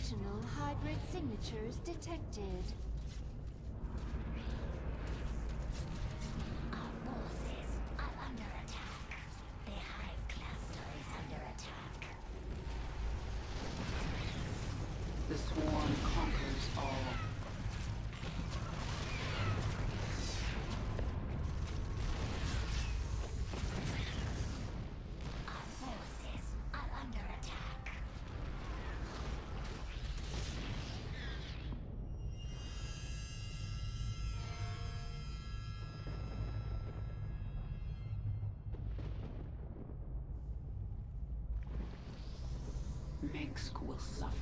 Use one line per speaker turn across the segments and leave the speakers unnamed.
Additional hybrid signatures detected.
Our forces are under attack. The Hive cluster is under attack.
The swarm conquers all.
Our forces are under attack.
Minsk will suffer.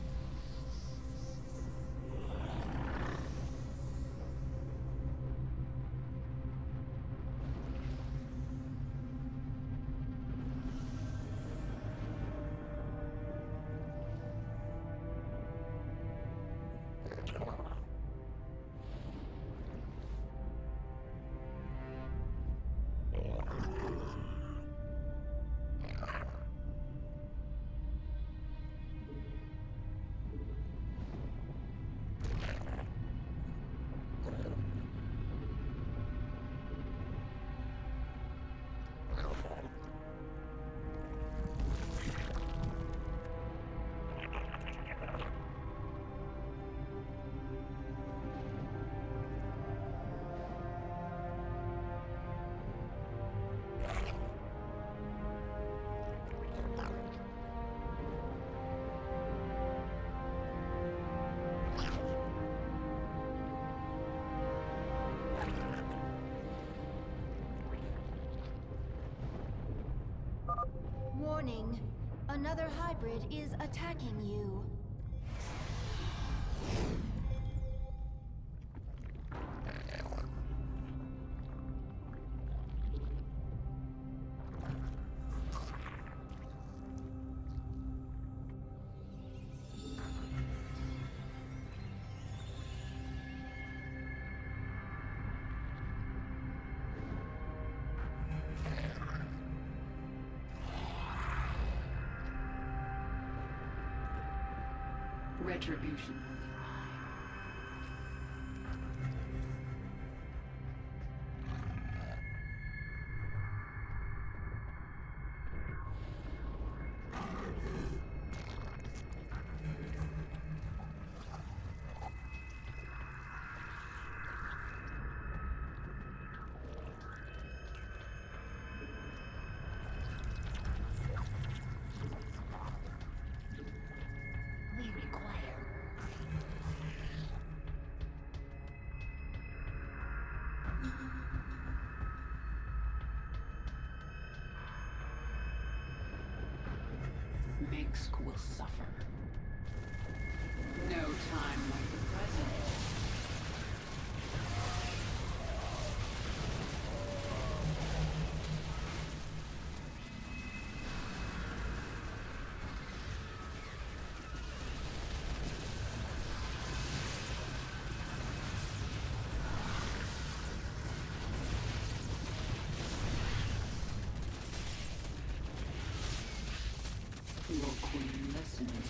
Warning. Another hybrid is attacking you.
Retribution will be mine.
We require
Minsk will suffer. No time like the present. Your queen listens.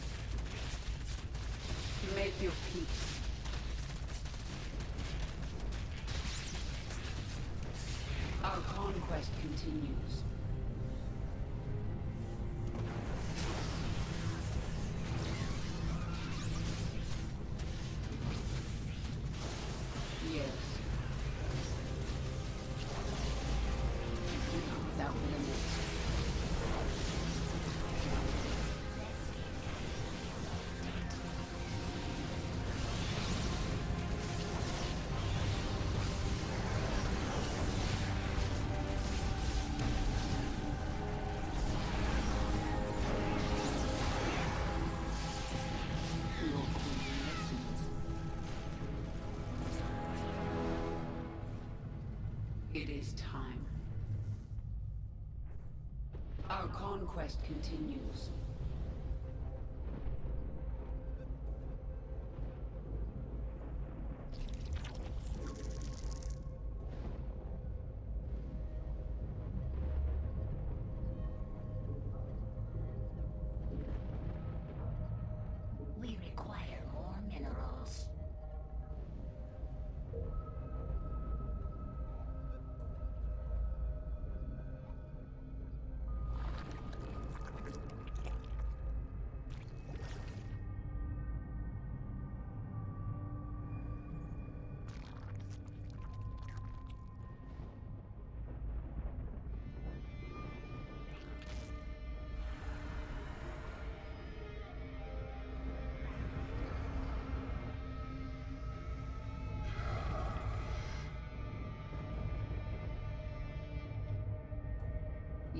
Make your peace. Our conquest continues. Yes. Without limits. It is time. Our conquest continues.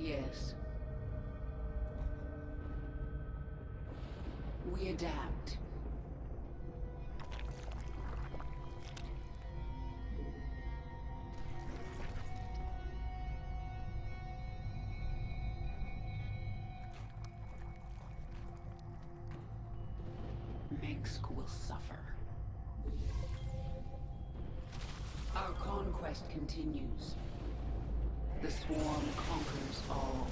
Yes. We adapt. Mengsk will suffer. Our conquest continues. The swarm conquers all.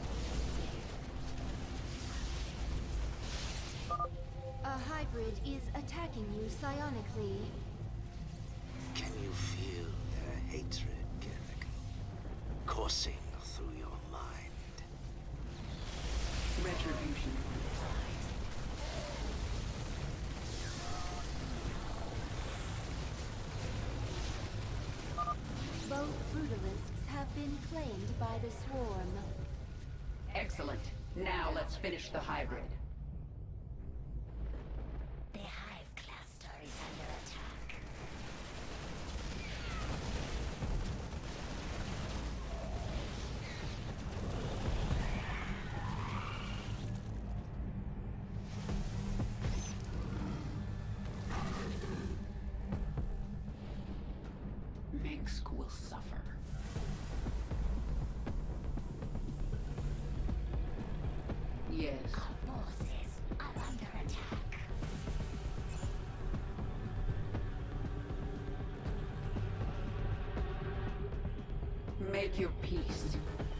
A hybrid is attacking you psionically.
Can you feel their hatred, Garrick? Coursing through your mind.
Retribution.
Both brutalists have been claimed by the swarm.
Excellent. Now let's finish the hybrid.
The hive cluster is under attack.
Mengsk will suffer. Yes.
Our forces are under attack.
Make your peace.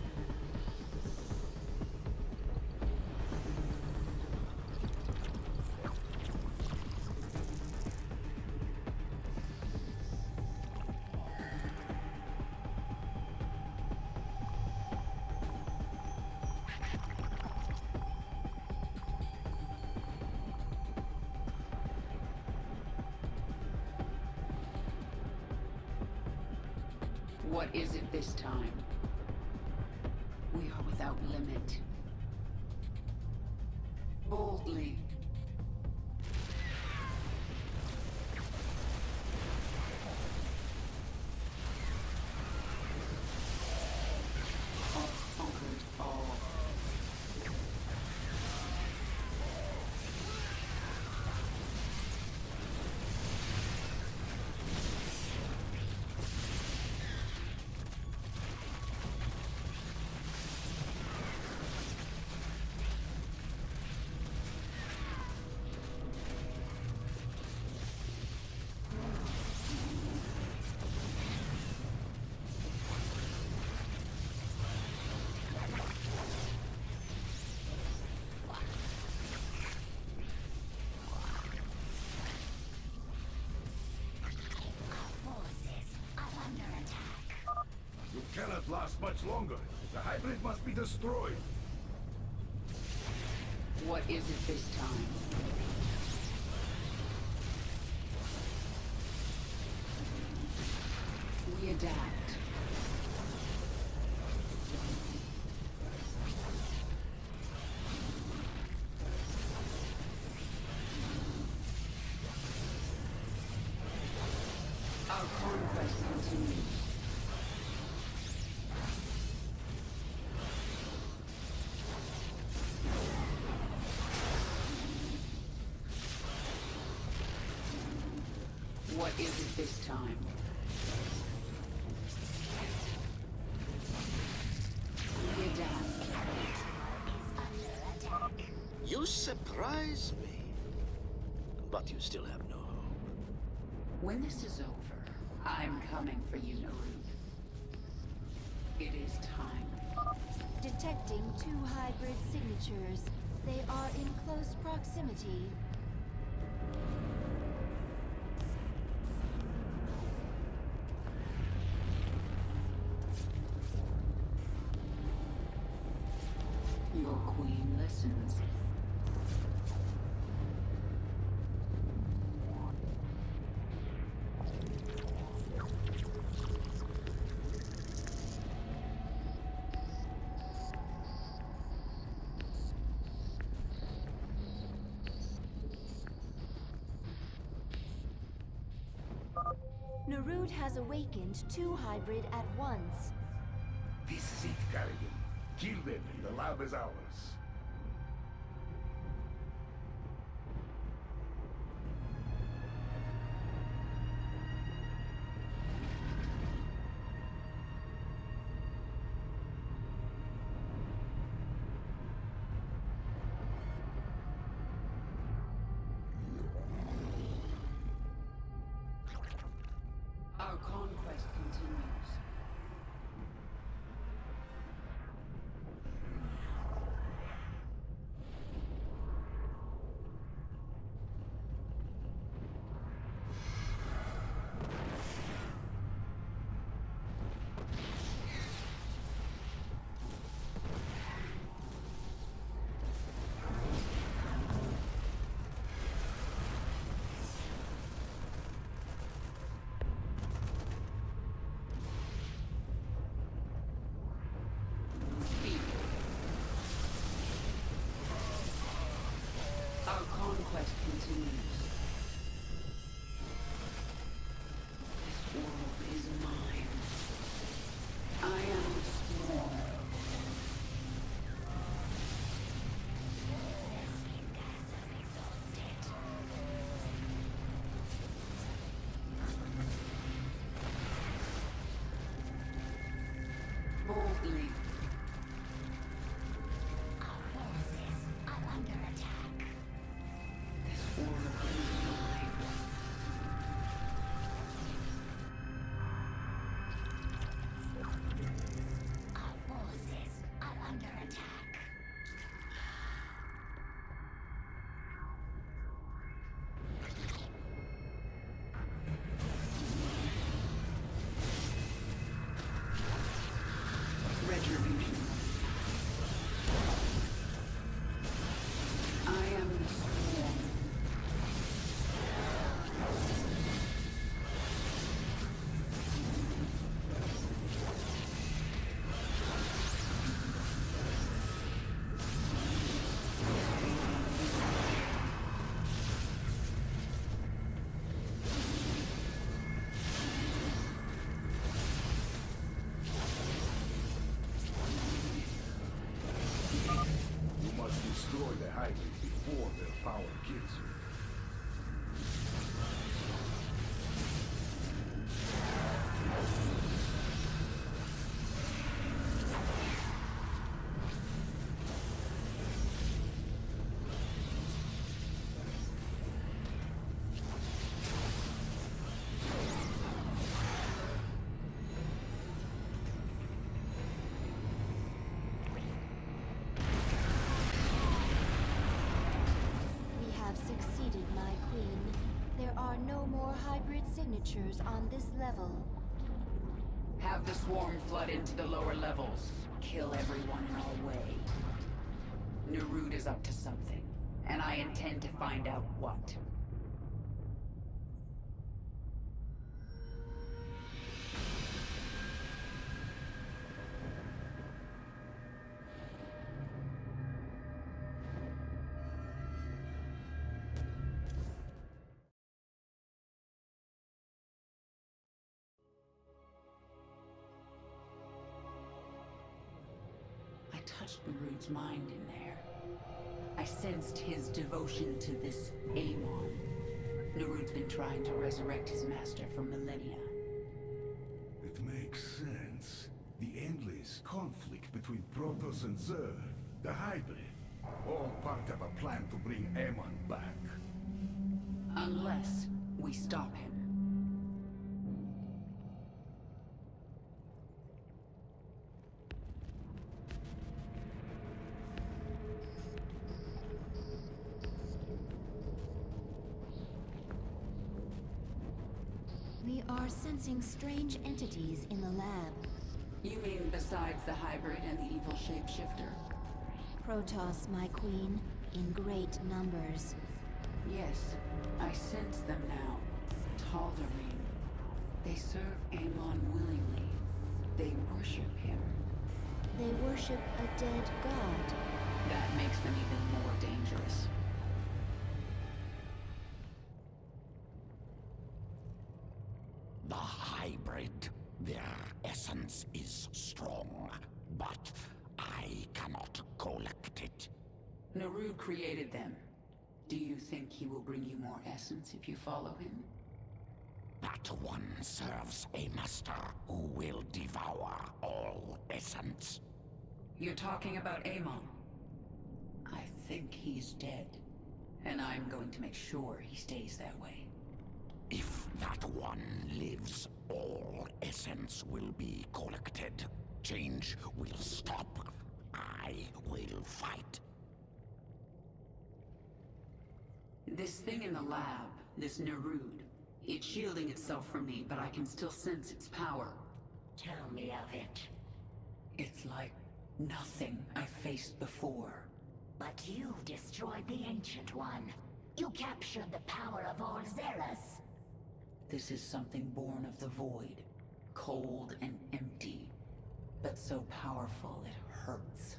What is it this time? We are without limit. Boldly. Conquered all.
Our forces are under attack.
You cannot last much longer. The hybrid must be destroyed.
What is it this time? We adapt. Our conquest continues. What is it this time? We adapt.
Is under attack.
You surprise me. But you still have no hope.
When this is over, I'm coming for you, Narud. It is time.
Detecting two hybrid signatures. They are in close proximity.
Your queen listens.
Narud has awakened two hybrid at once.
This is it, Garrigan. Kill them, and the lab is ours.
Our conquest continues. Our conquest continues. This world is mine. I am the swarm. Boldly.
Our forces are under attack.
This world is mine.
Our forces are under attack.
Retribution. I am the swarm.
You must destroy the hybrid before their power kills you.
We have succeeded, my queen. There are no more hybrid signatures on this level.
Have the swarm flood into the lower levels. Kill everyone in our way. Nerud is up to something, and I intend to find out what. I touched Nerud's mind in there. I sensed his devotion to this Amon. Nerud's been trying to resurrect his master for millennia.
It makes sense. The endless conflict between Protoss and Xur, the hybrid, all part of a plan to bring Amon back.
Unless we stop him.
We are sensing strange entities in the lab.
You mean besides the hybrid and the evil shapeshifter?
Protoss, my queen, in great numbers.
Yes, I sense them now. Tal'Darim. They serve Amon willingly. They worship him.
They worship a dead god.
That makes them even more dangerous.
The hybrid, their essence is strong, but I
Narud created them. Do you think he will bring you more essence if you follow him?
That one serves a master who will devour all essence.
You're talking about Amon. I think he's dead. And I'm going to make sure he stays that way.
If that one lives, all essence will be collected. Change will stop. I will fight.
This thing in the lab, this Narud, it's shielding itself from me, but I can still sense its power.
Tell me of it.
It's like nothing I've faced before.
But you destroyed the Ancient One. You captured the power of all Zeras.
This is something born of the void. Cold and empty. But so powerful it hurts.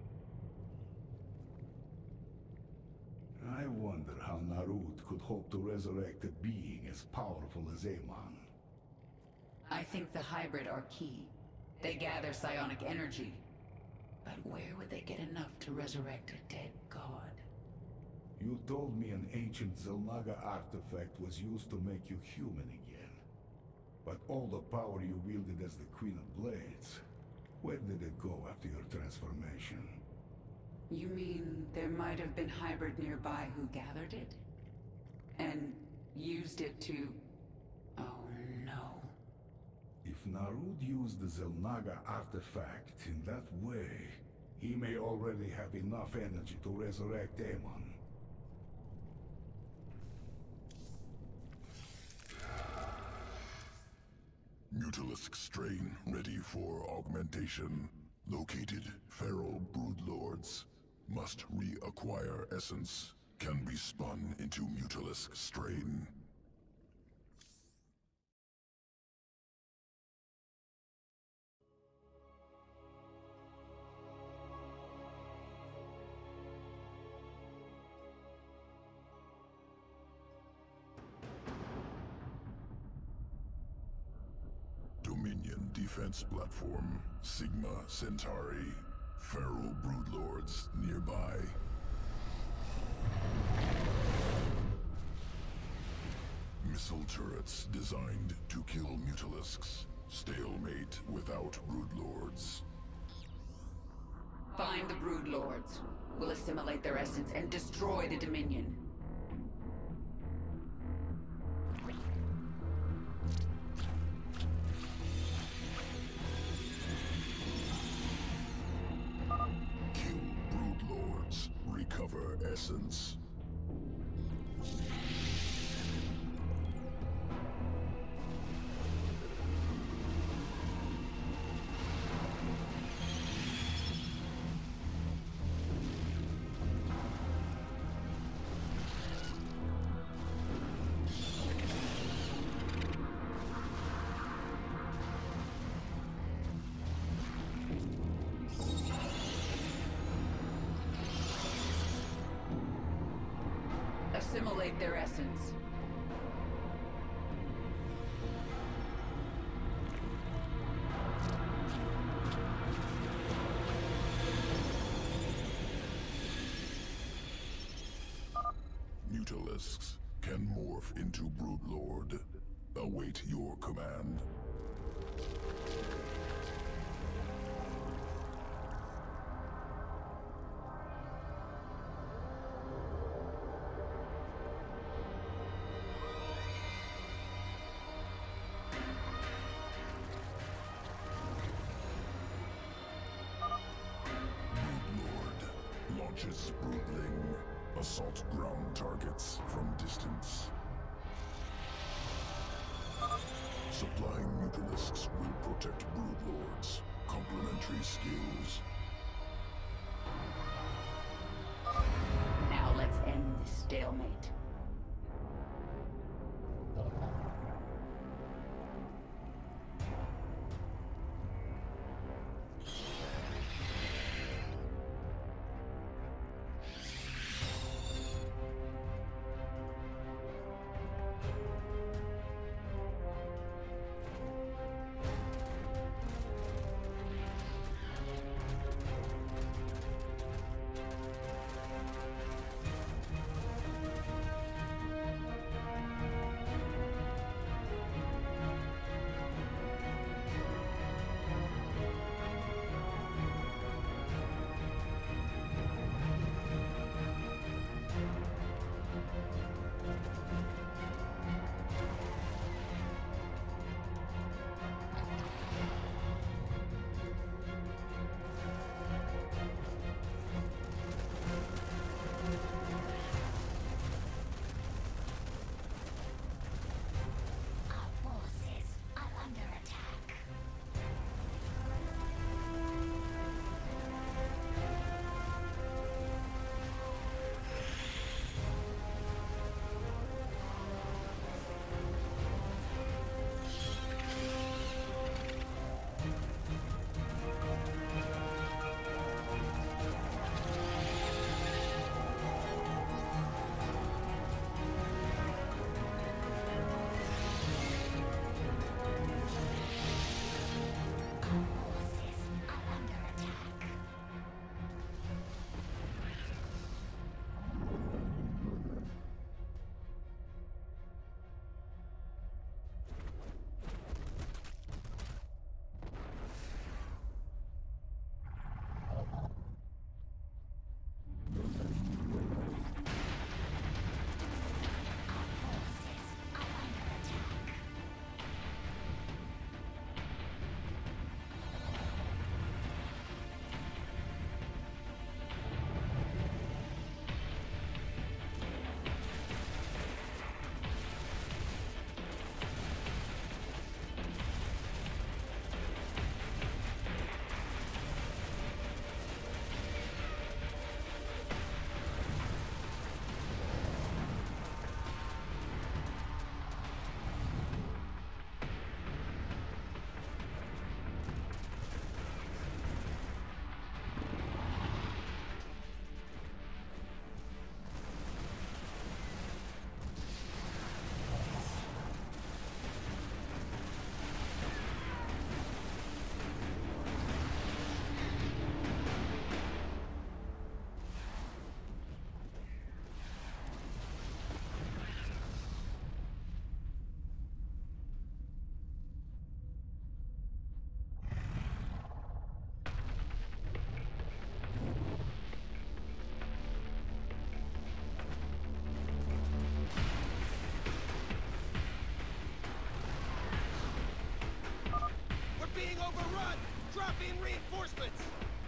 I wonder how Narud could hope to resurrect a being as powerful as Amon.
I think the hybrid are key. They gather psionic energy. But where would they get enough to resurrect a dead god?
You told me an ancient Zelnaga artifact was used to make you human again. But all the power you wielded as the Queen of Blades, where did it go after your transformation?
You mean there might have been hybrid nearby who gathered it? And used it to... Oh no.
If Narud used the Zelnaga artifact in that way, he may already have enough energy to resurrect Amon.
Mutalisk strain ready for augmentation. Located feral broodlords. Must reacquire essence. Can be spun into Mutalisk strain. Dominion defense platform. Sigma Centauri. Feral broodlords nearby. Missile turrets designed to kill Mutalisks. Stalemate without broodlords.
Find the broodlords. We'll assimilate their essence and destroy the Dominion.
Kill broodlords. Recover essence.
Assimilate their essence.
Mutalisks can morph into broodlord. Await your command. Broodlord launches broodling. Assault ground targets from distance. Supplying Mutalisks will protect broodlords. Complementary skills.
Now let's end this stalemate.
Overrun! Drop in reinforcements!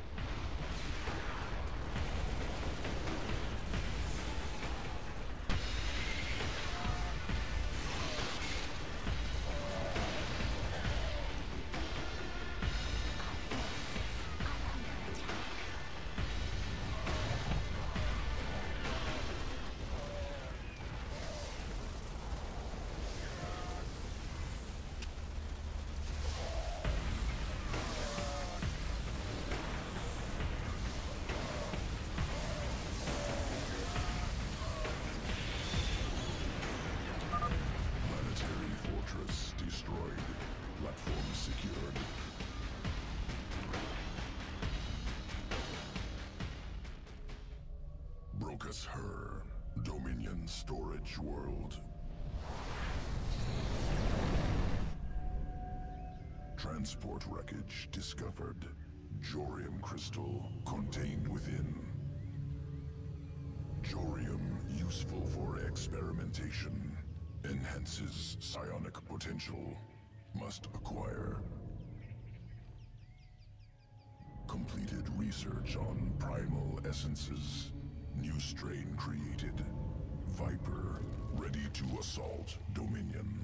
Planetary fortress destroyed. Platform secured. Brocus Her. Dominion storage world. Transport wreckage discovered. Jorium crystal contained within. Jorium useful for experimentation. Enhances psionic potential. Must acquire. Completed research on primal essences. New strain created. Viper ready to assault Dominion.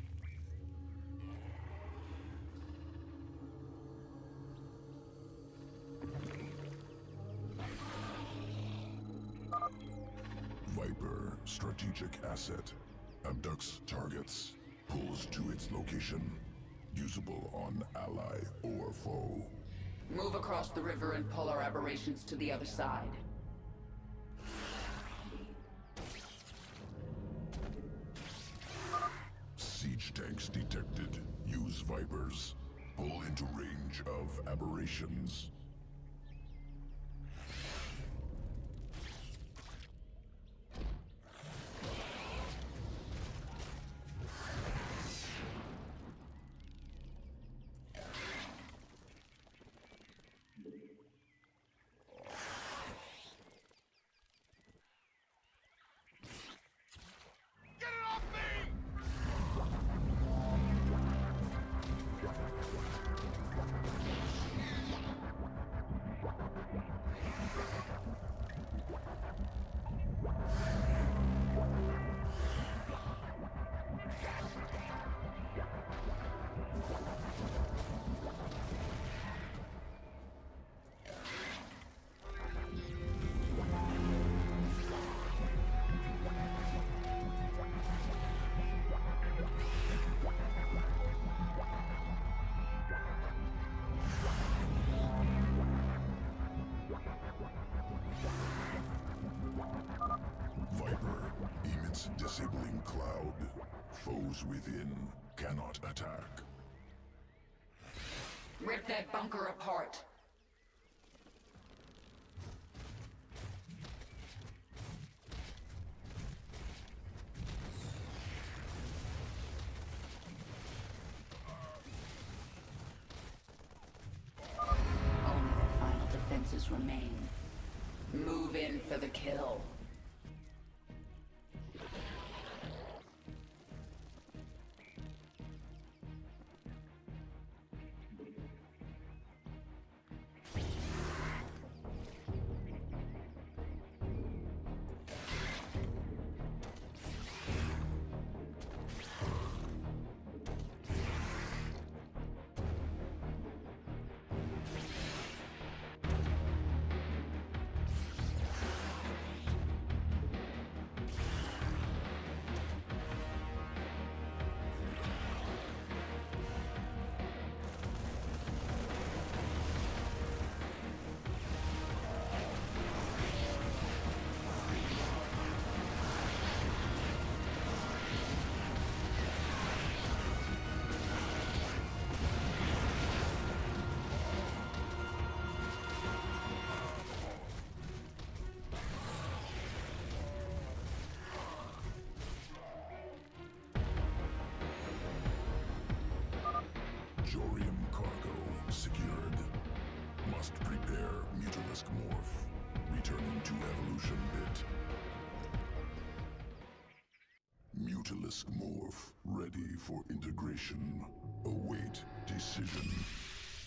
Viper, strategic asset. Abducts targets. Pulls to its location. Usable on ally or foe.
Move across the river and pull our aberrations to the other side.
Siege tanks detected. Use Vipers. Pull into range of aberrations.
Get it off me!
Viper emits disabling cloud. Foes within cannot attack.
Rip that bunker apart. Only the final defenses remain. Move in for the kill.
Jorium cargo secured. Must prepare Mutalisk morph. Returning to evolution bit. Mutalisk morph ready for integration. Await decision.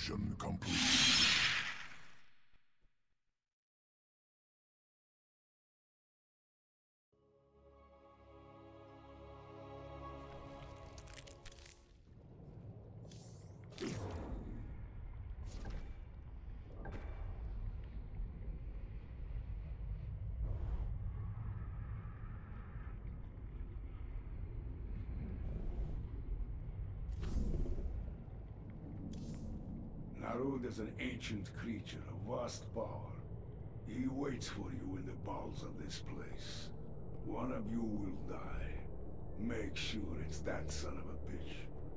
Evolution complete.
Narud is an ancient creature of vast power. He waits for you in the bowels of this place. One of you will die. Make sure it's that son of a bitch.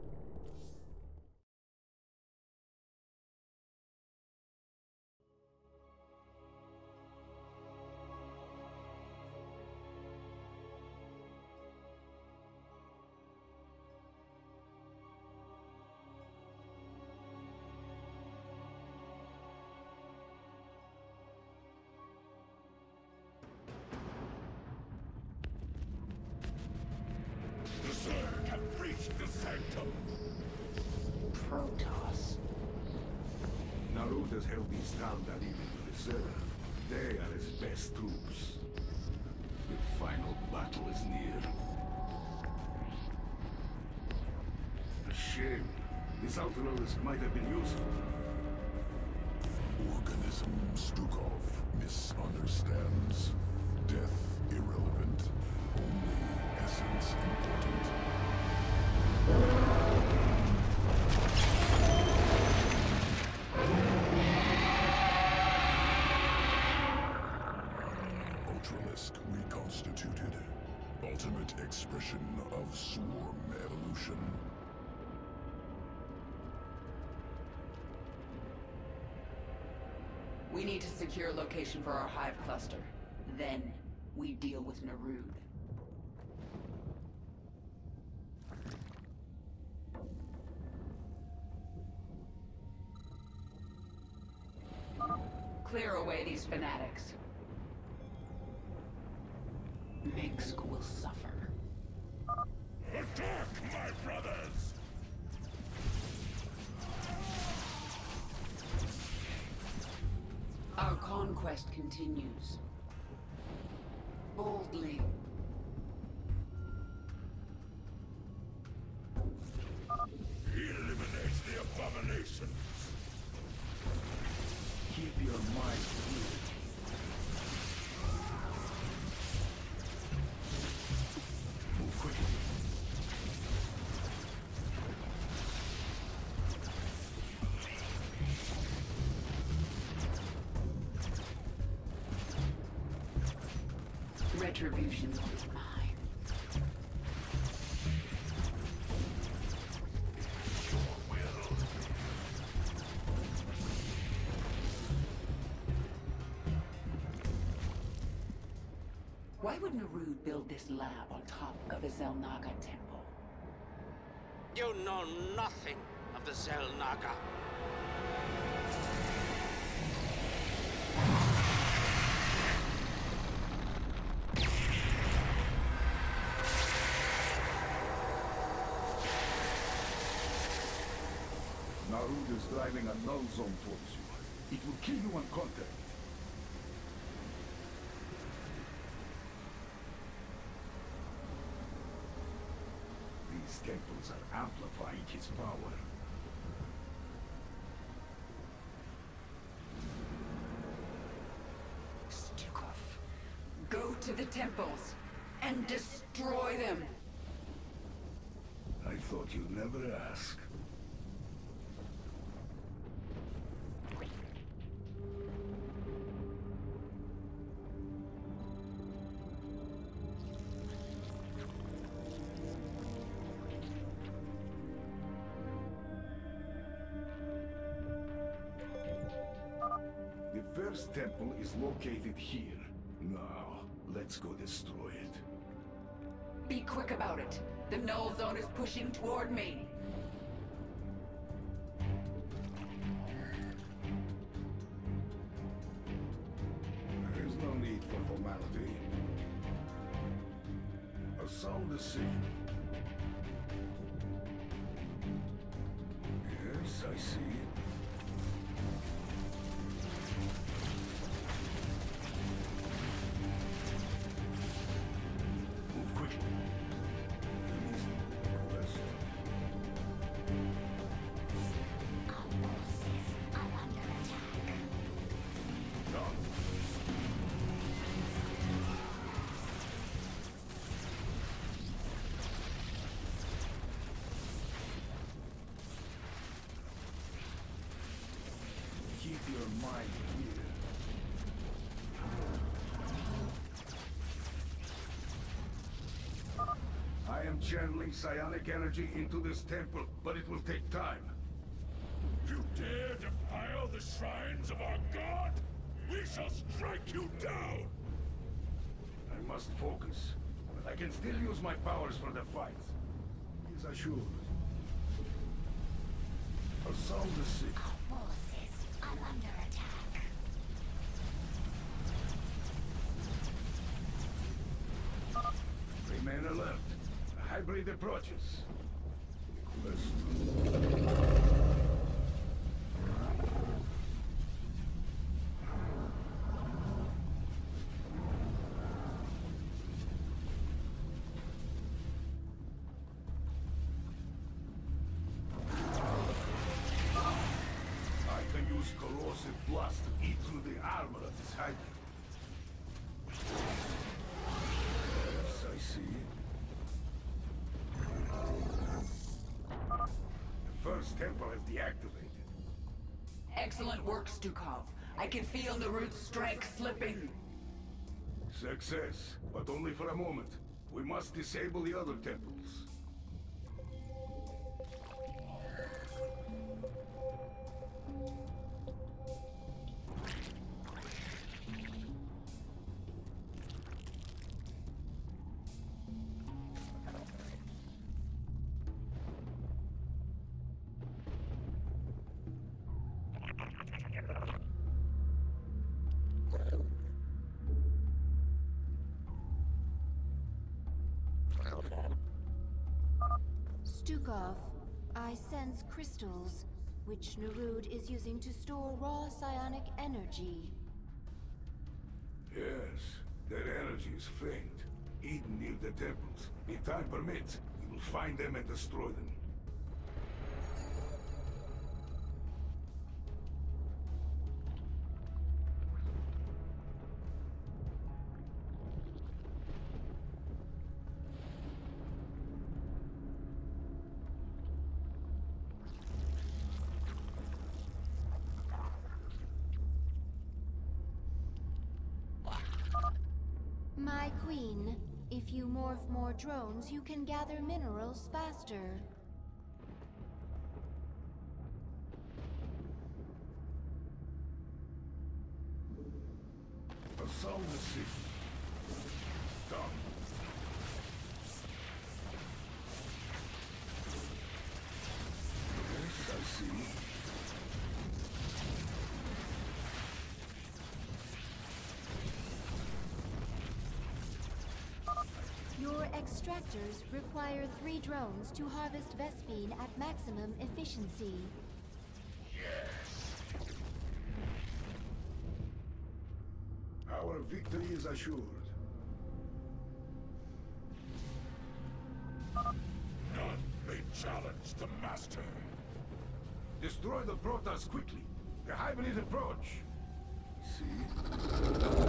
The Zerg have breached the sanctum.
Protoss.
Narud has held these towns at even reserve. They are his best troops. The final battle is near. A shame. This Ultralisk might have been useful.
Organism Stukov misunderstands. Death irrelevant. Only essence important. Ultralisk reconstituted. Ultimate expression of swarm evolution.
We need to secure a location for our hive cluster. Then, we deal with Narud. Clear away these fanatics. Minsk will suffer.
Attack, my brothers!
Our conquest continues. Boldly.
Eliminate the abominations!
Keep your mind clear. Move quickly.
Retribution will be mine. Why would Narud build this lab on top of a Zelnaga temple?
You know nothing of the Zelnaga.
Narud is driving a null zone towards you. It will kill you on contact. These temples are amplifying his power.
Stukov, go to the temples and destroy them.
I thought you'd never ask. The first temple is located here. Now, let's go destroy it.
Be quick about it. The null zone is pushing toward me.
There's no need for formality. A sound decision. Yes, I see. channeling psionic energy into this temple, but it will take time.
You dare defile the shrines of our god? We shall strike you down!
I must focus, but I can still use my powers for the fight. Is assured. Assault the city.
Our forces are under attack.
Remain alert. A hybrid approaches. Request. I can use corrosive blast to eat through the armor of this hybrid. Yes, I see. The first temple is deactivated.
Excellent work, Stukov. I can feel Narut's strength slipping.
Success, but only for a moment. We must disable the other temples.
Stukov, I sense crystals, which Narud is using to store raw psionic energy.
Yes, their energy is faint, hidden near the temples. If time permits, we will find them and destroy them.
My queen, if you morph more drones, you can gather minerals faster.
Assault the city. Stop. Yes, I see.
Your extractors require 3 drones to harvest Vespine at maximum efficiency.
Our victory is assured.
None may challenge the master.
Destroy the Protoss quickly. The hybrid approach. See?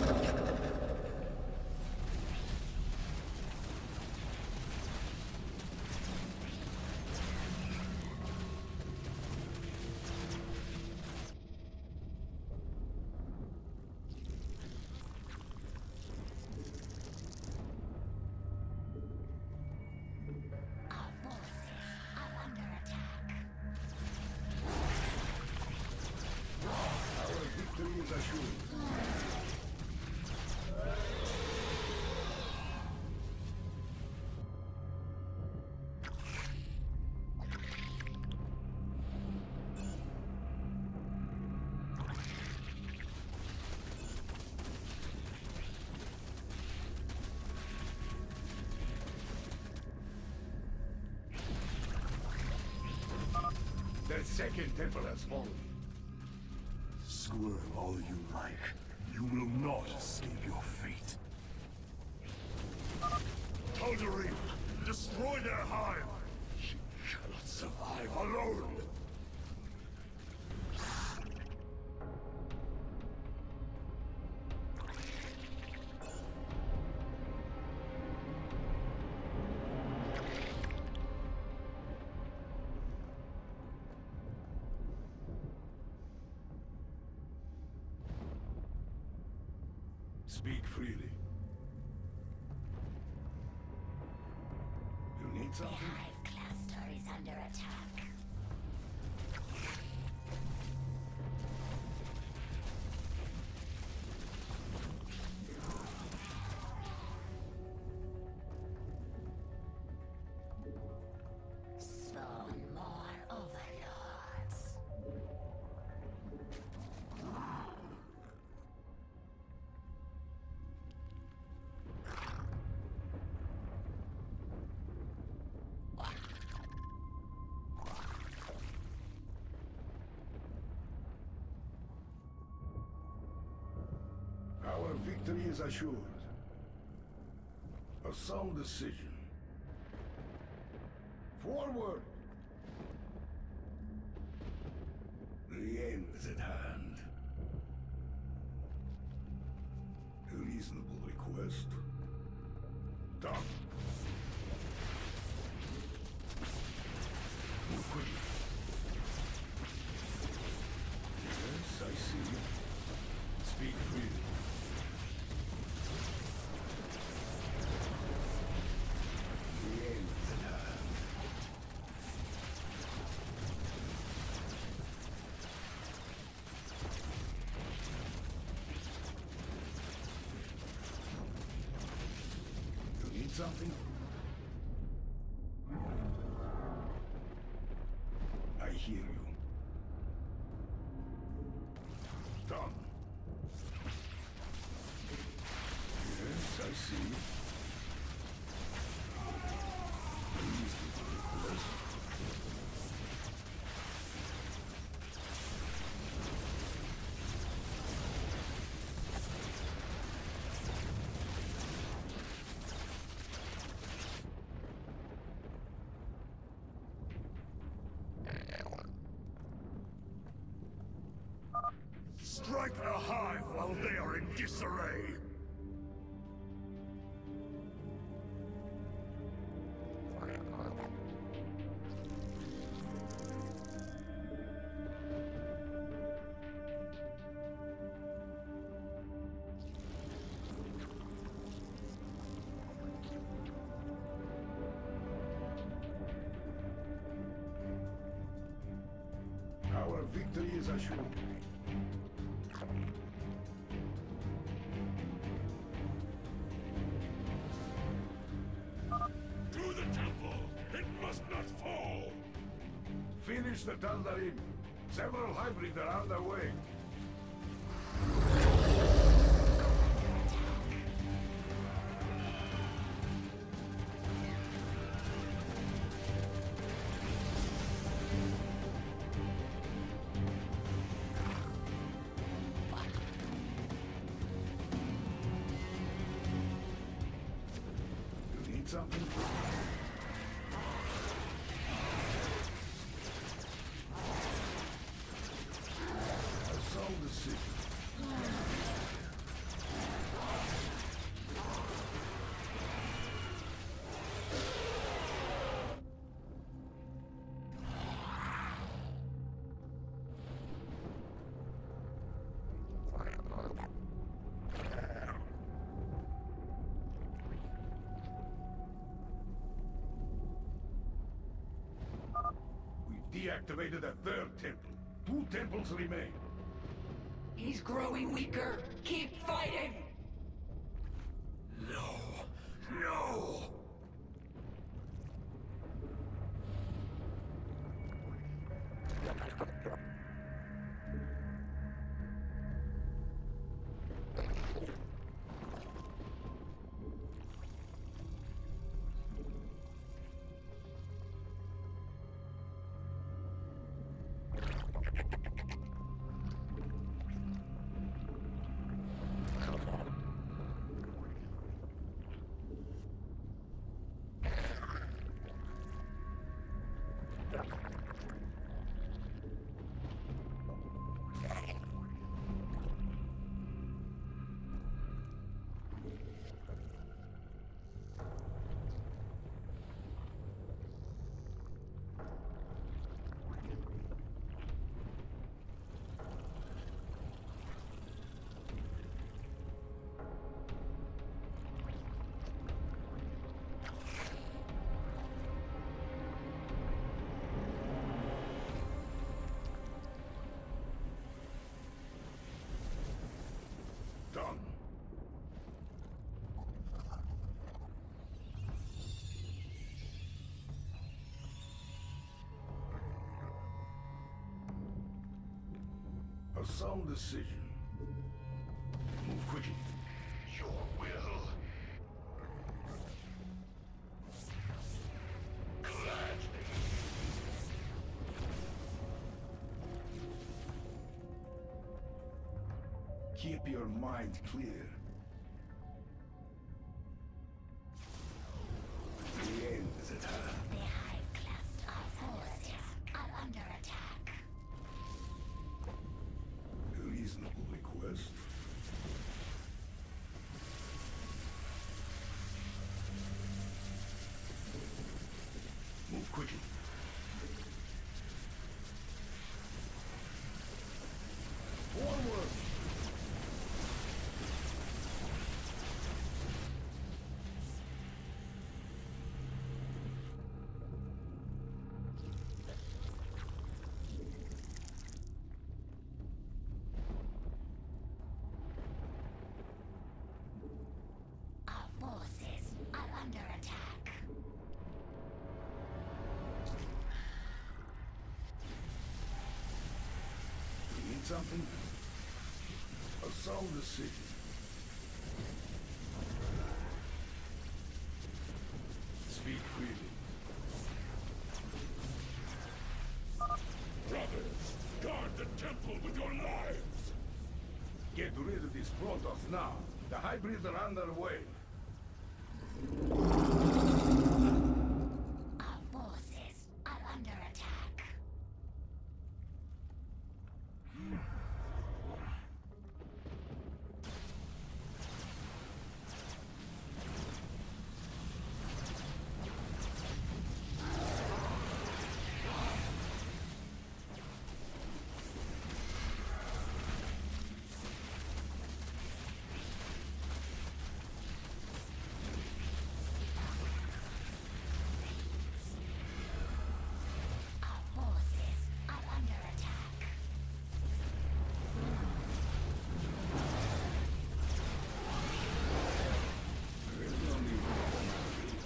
Our forces are under attack.
Our victory is assured. The second temple has fallen.
Squirm all you like. You will not escape your fate. Tal'Darim, destroy their hive! She cannot survive alone!
Speak freely. need
The
something?
Hive cluster is under attack. Spawn more overlords.
Our victory is assured. A sound decision. Forward! The end is at hand. A reasonable request. Done. Move quickly. Yes, I see you. Speak freely. The end is at hand. You need something? I hear you. Done. Yes, I see. Reasonable request.
Strike the Hive while they are in disarray!
Our victory is assured.
To the temple! It must not fall!
Finish the Taldarim. Several hybrid are on their way. You need something? A sound decision. We deactivated a third temple. 2 temples remain.
He's growing weaker. Keep fighting!
No! No!
A sound decision. Move quickly.
Your will. Gladly.
Keep your mind clear. The end is at hand.
The Hive Cluster's forces are under attack.
A reasonable request. Move quickly. Forward!
Our forces are under attack.
You need something? A sound decision. Speak freely.
Brothers, guard the temple with your lives!
Get rid of these Protoss now. The hybrids are underway.
Our forces are under attack. Our forces are under attack.
There's no need for formality.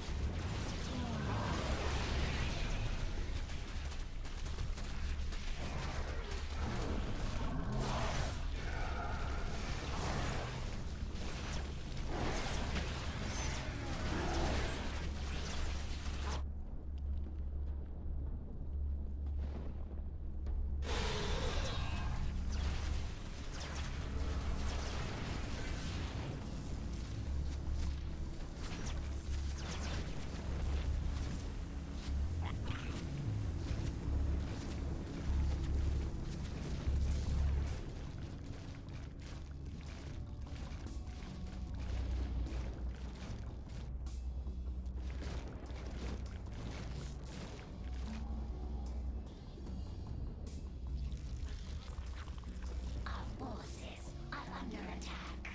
Our forces are under attack.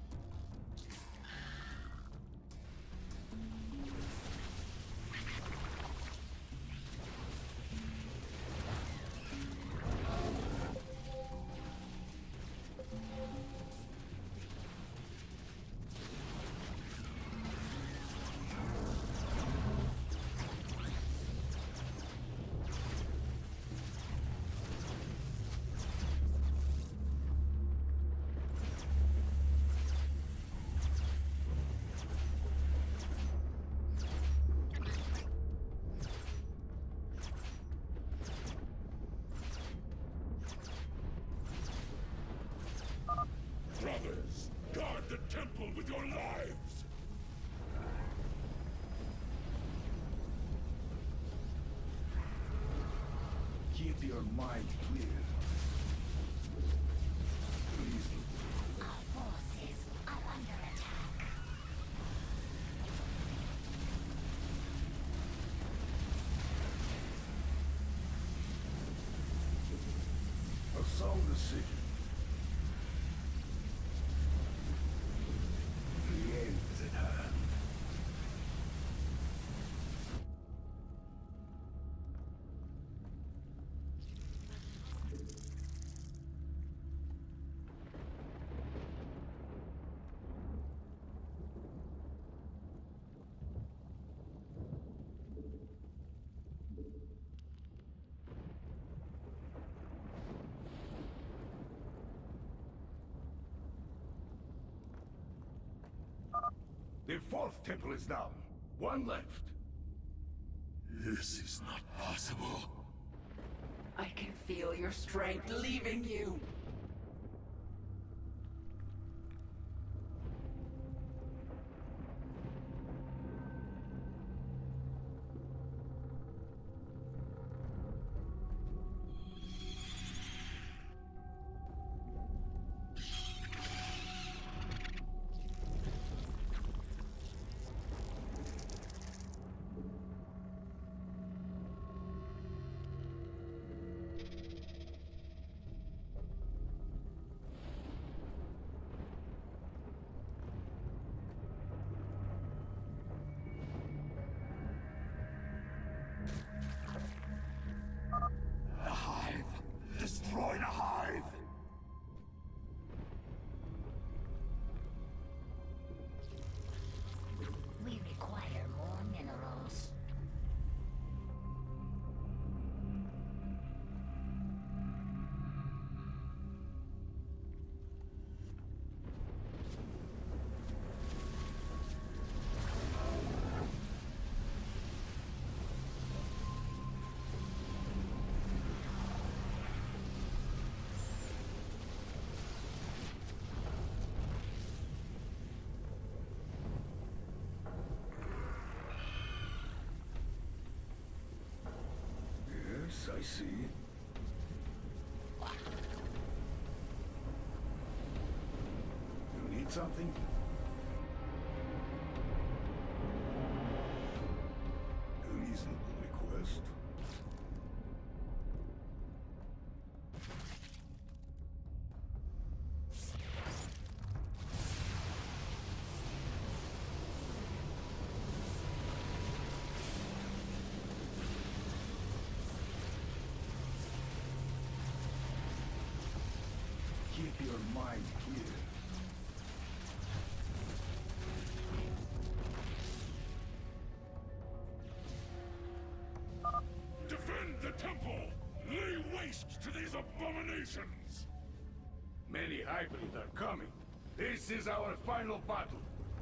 Brothers, guard the temple with your lives!
Keep your mind clear. Reasonable.
Our forces are under attack.
A sound decision. The end is at hand. temple is down. One left.
This is not possible.
I can feel your strength leaving you.
Destroy the hive!
We require more minerals.
Yes, I see. You need something? A reasonable request. Keep your mind clear.
Defend the temple! Lay waste to these abominations!
Many hybrids are coming. This is our final battle.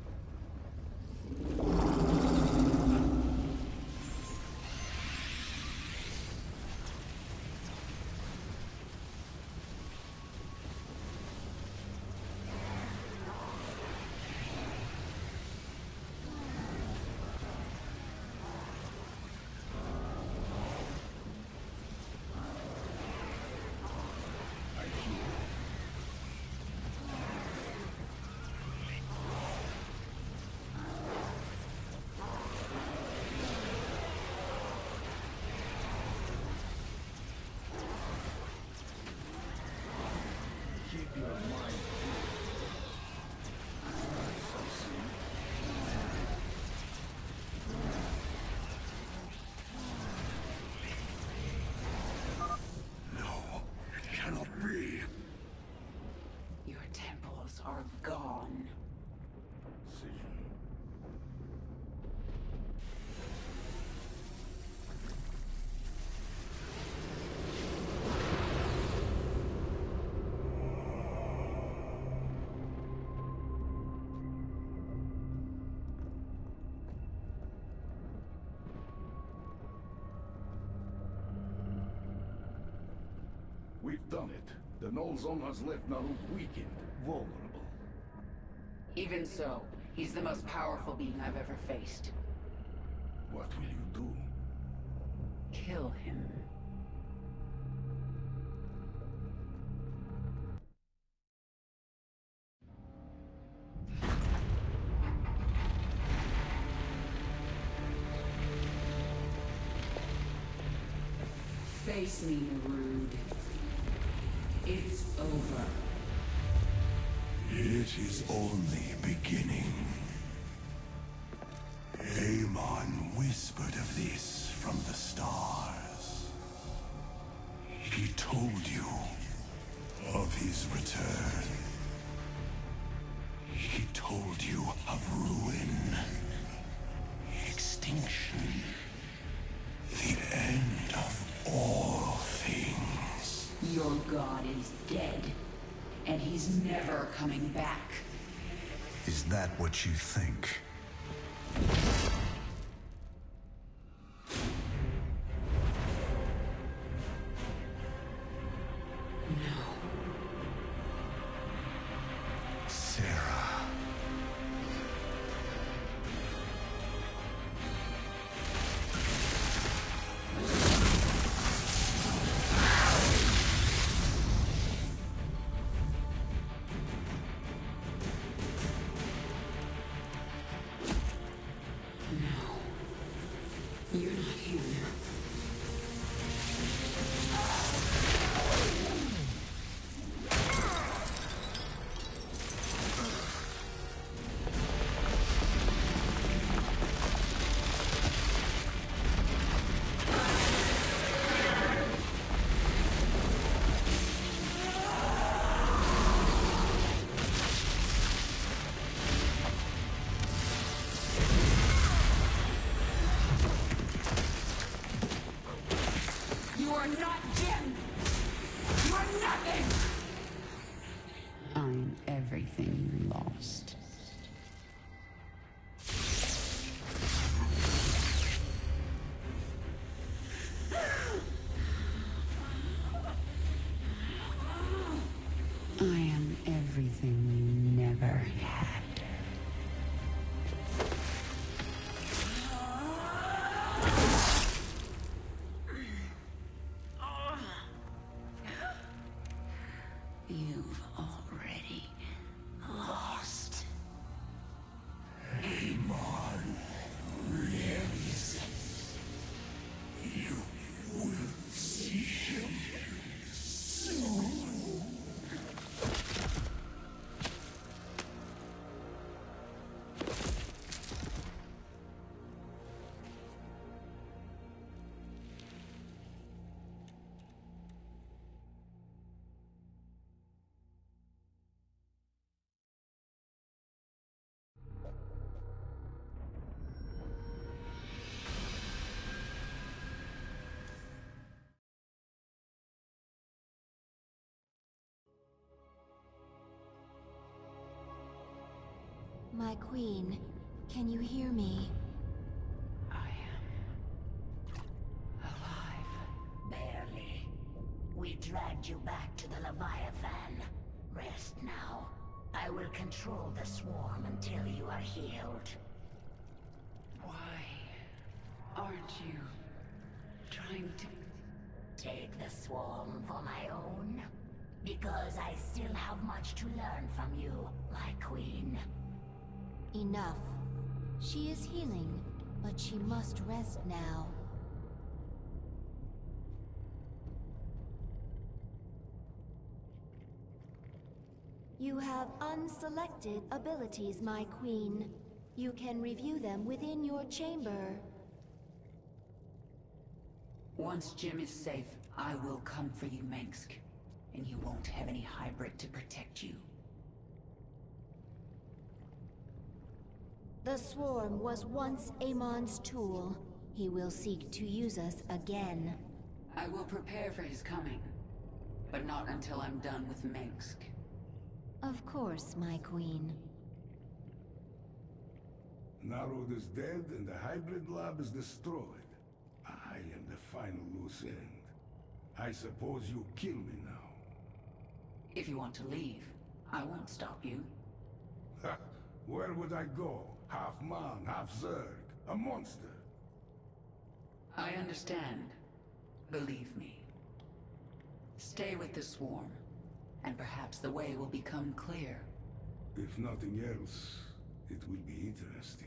Keep your mind clear. Yes, I see.
No, it cannot be.
Your temples are gone.
Decision. We've done it. The null zone has left Naru weakened, vulnerable.
Even so, he's the most powerful being I've ever faced.
What will you do?
Kill him. Face me, Narud. It's over.
It is only beginning. Amon whispered of this from the stars. He told you of his return. He told you of ruin, extinction, the end of all things.
Your god is dead, and he's never coming back.
Is that what you think?
You're not human. I'm everything you lost. I am everything you never had. You've already lost. Amon lives. You will see him soon.
My queen, can you hear me?
I am alive.
Barely. We dragged you back to the Leviathan. Rest now. I will control the swarm until you are healed.
Why aren't you trying to...
Take the swarm for my own? Because I still have much to learn from you, my queen.
Enough. She is healing, but she must rest now. You have unselected abilities, my queen. You can review them within your chamber.
Once Jim is safe, I will come for you, Mengsk. And you won't have any hybrid to protect you.
The Swarm was once Amon's tool. He will seek to use us again.
I will prepare for his coming, but not until I'm done with Mengsk.
Of course, my queen.
Narod is dead and the hybrid lab is destroyed. I am the final loose end. I suppose you kill me now.
If you want to leave, I won't stop you.
Ha! Where would I go? Half man, half Zerg. A monster.
I understand. Believe me. Stay with the swarm, and perhaps the way will become clear.
If nothing else, it will be interesting.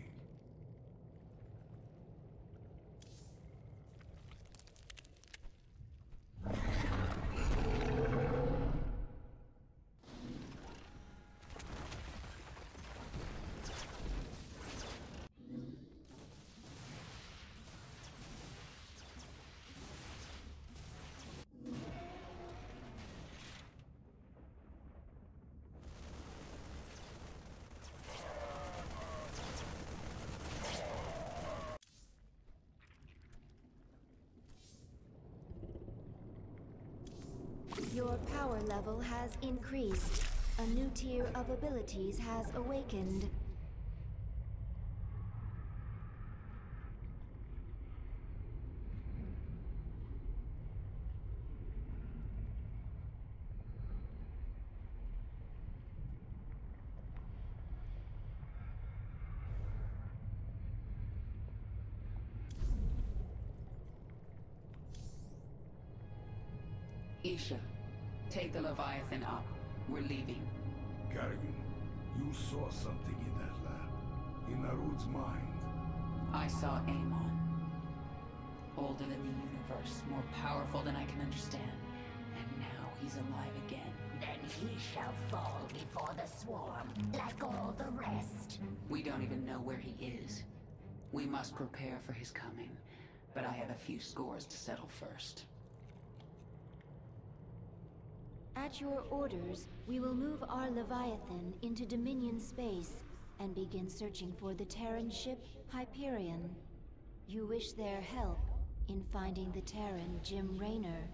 Your power level has increased. A new tier of abilities has awakened.
Isha, take the Leviathan up. We're leaving.
Garrigan, you saw something in that lab. In Narud's mind.
I saw Amon. Older than the universe, more powerful than I can understand. And now he's alive again.
Then he shall fall before the swarm, like all the rest.
We don't even know where he is. We must prepare for his coming, but I have a few scores to settle first.
At your orders, we will move our Leviathan into Dominion space and begin searching for the Terran ship Hyperion. You wish their help in finding the Terran Jim Raynor.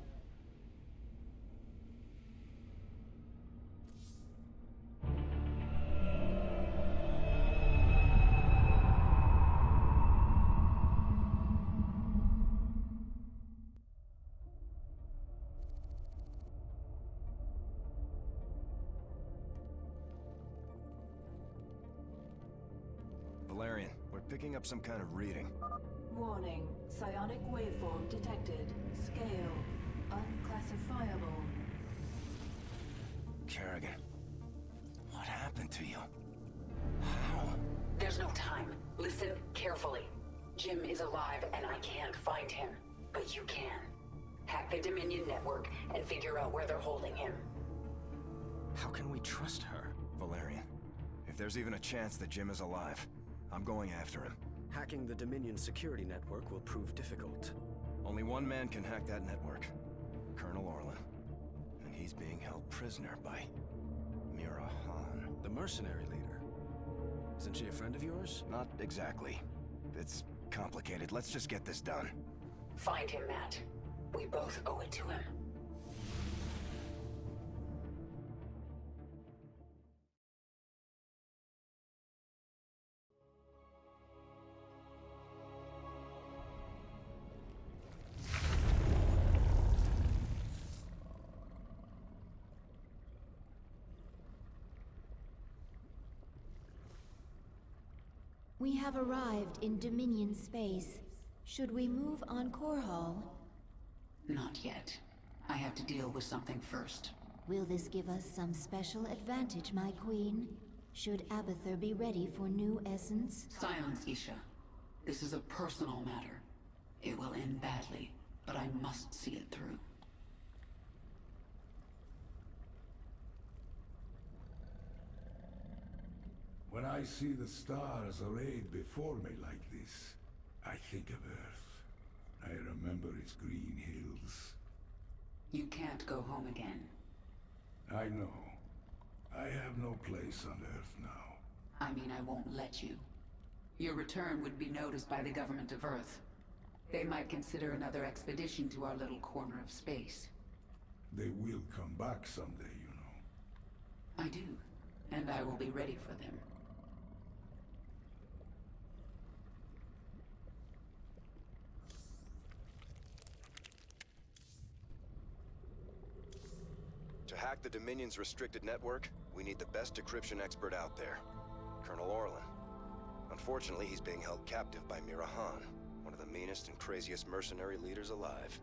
Valerian, we're picking up some kind of reading.
Warning. Psionic waveform detected. Scale. Unclassifiable.
Kerrigan, what happened to you? How?
There's no time. Listen carefully. Jim is alive and I can't find him. But you can. Hack the Dominion network and figure out where they're holding him.
How can we trust her? Valerian, if there's even a chance that Jim is alive, I'm going after him.
Hacking the Dominion security network will prove difficult.
Only one man can hack that network. Colonel Orlan. And he's being held prisoner by Mira Han.
The mercenary leader. Isn't she a friend of yours?
Not exactly. It's complicated. Let's just get this done.
Find him, Matt. We both owe it to him.
We have arrived in Dominion space. Should we move on Korhal?
Not yet. I have to deal with something first.
Will this give us some special advantage, my queen? Should Abathur be ready for new essence?
Silence, Isha. This is a personal matter. It will end badly, but I must see it through.
When I see the stars arrayed before me like this, I think of Earth. I remember its green hills.
You can't go home again.
I know. I have no place on Earth now.
I mean, I won't let you. Your return would be noticed by the government of Earth. They might consider another expedition to our little corner of space.
They will come back someday, you know.
I do, and I will be ready for them.
To hack the Dominion's restricted network, we need the best decryption expert out there. Colonel Orlan. Unfortunately, he's being held captive by Mira Han, one of the meanest and craziest mercenary leaders alive.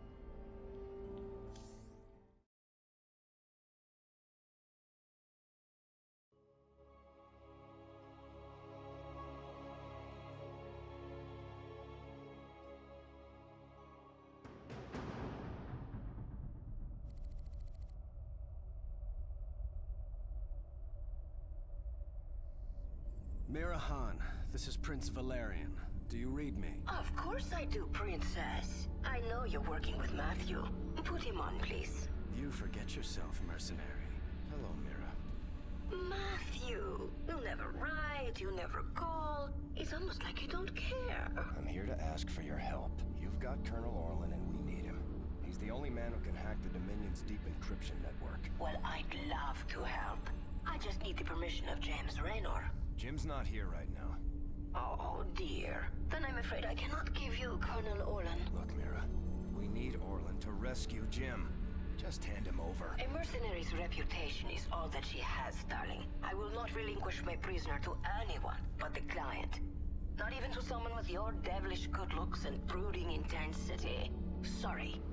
Mira Han, this is Prince Valerian. Do you read me?
Of course I do, Princess. I know you're working with Matthew. Put him on, please.
You forget yourself, mercenary.
Hello, Mira.
Matthew, you never write, you never call. It's almost like you don't care.
I'm here to ask for your help. You've got Colonel Orlan and we need him. He's the only man who can hack the Dominion's deep encryption network.
Well, I'd love to help. I just need the permission of James Raynor.
Jim's not here right now.
Oh, dear. Then I'm afraid I cannot give you Colonel Orlan.
Look, Mira, we need Orlan to rescue Jim. Just hand him over.
A mercenary's reputation is all that she has, darling. I will not relinquish my prisoner to anyone but the client. Not even to someone with your devilish good looks and brooding intensity. Sorry.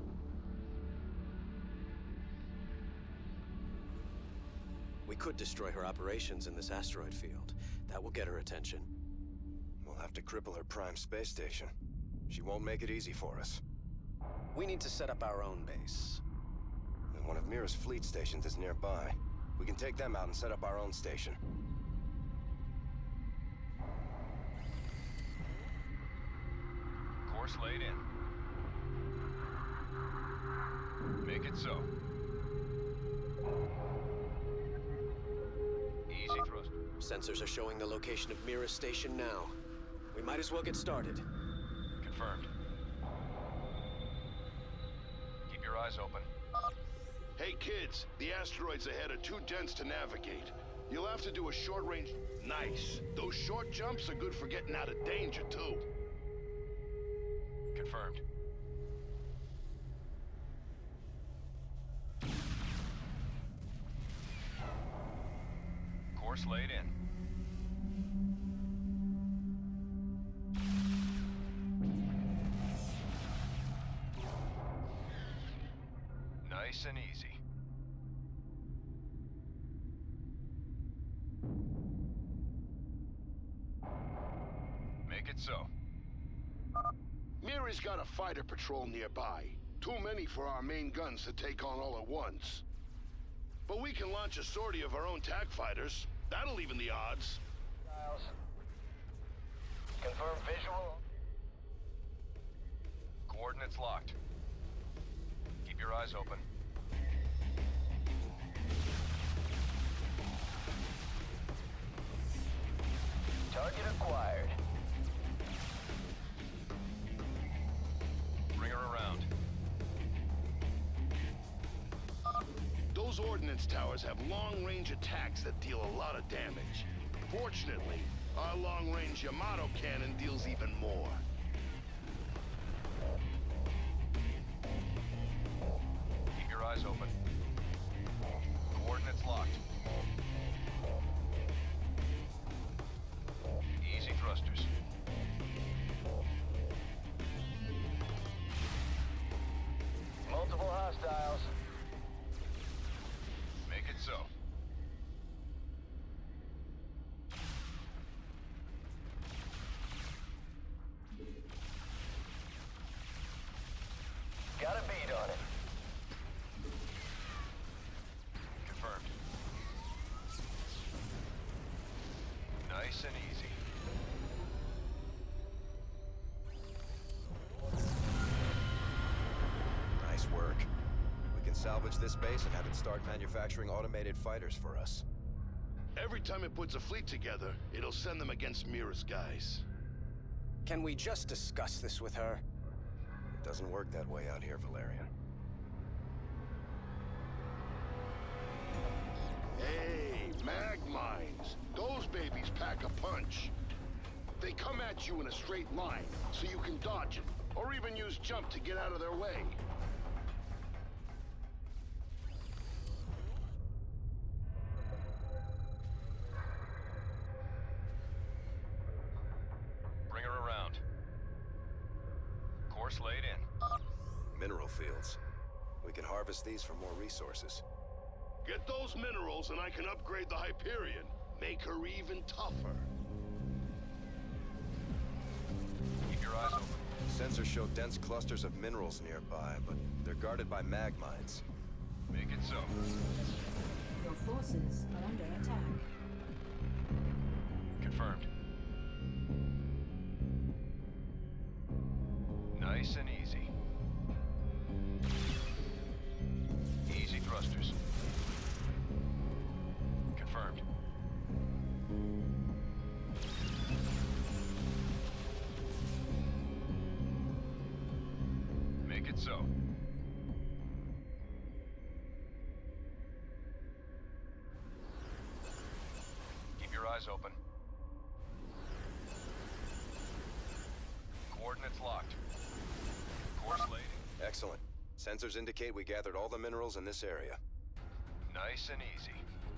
We could destroy her operations in this asteroid field. That will get her attention.
We'll have to cripple her prime space station. She won't make it easy for us.
We need to set up our own base.
And one of Mira's fleet stations is nearby. We can take them out and set up our own station.
Course laid in. Make it so. Easy thrust.
Sensors are showing the location of Mira's station now. We might as well get started.
Confirmed. Keep your eyes open.
Hey kids, the asteroids ahead are too dense to navigate. You'll have to do a short range... Nice. Those short jumps are good for getting out of danger, too.
Confirmed. Course laid in. Nice and easy. Make it so.
Mira's got a fighter patrol nearby. Too many for our main guns to take on all at once. But we can launch a sortie of our own TAC fighters. That'll even the odds.
Confirm visual. Coordinates locked. Keep your eyes open. Target acquired. Bring her around.
Those ordnance towers have long-range attacks that deal a lot of damage. Fortunately, our long-range Yamato cannon deals even more.
Keep your eyes open. Coordinates locked. Easy thrusters. Multiple hostiles. Make it so. Got a bead on it. Confirmed. Nice and easy.
Nice work. We can salvage this base and have it start manufacturing automated fighters for us.
Every time it puts a fleet together, it'll send them against Mira's guys.
Can we just discuss this with her?
It doesn't work that way out here, Valerian.
Hey, mag mines. Those babies pack a punch. They come at you in a straight line, so you can dodge it, or even use jump to get out of their way.
Bring her around. Course laid in.
Mineral fields. We can harvest these for more resources.
Get those minerals and I can upgrade the Hyperion. Make her even tougher.
Keep your eyes open.
Sensors show dense clusters of minerals nearby, but they're guarded by mag mines.
Make it so.
Your forces are under attack.
Confirmed. Nice and easy. Easy thrusters. Confirmed. Make it so. Keep your eyes open. Coordinates locked. Course laid.
Excellent. Sensors indicate we gathered all the minerals in this area.
Nice and easy.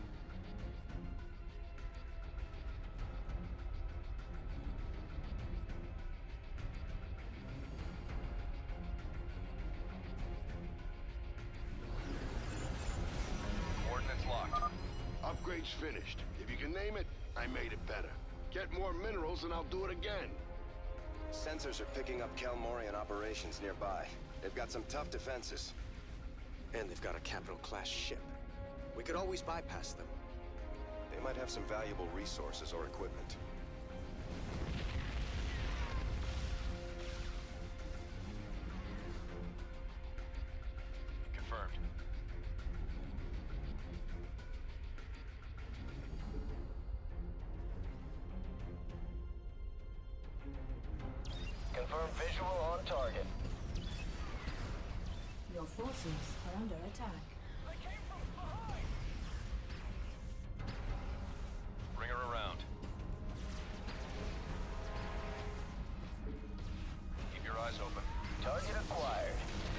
Coordinates locked.
Upgrade's finished. If you can name it, I made it better. Get more minerals and I'll do it again.
Sensors are picking up Kelmorian operations nearby. They've got some tough defenses.
And they've got a capital-class ship. We could always bypass them.
They might have some valuable resources or equipment.
Confirmed.
Confirm visual on target.
Your forces are under attack.
Bring her around. Keep your eyes open.
Target acquired.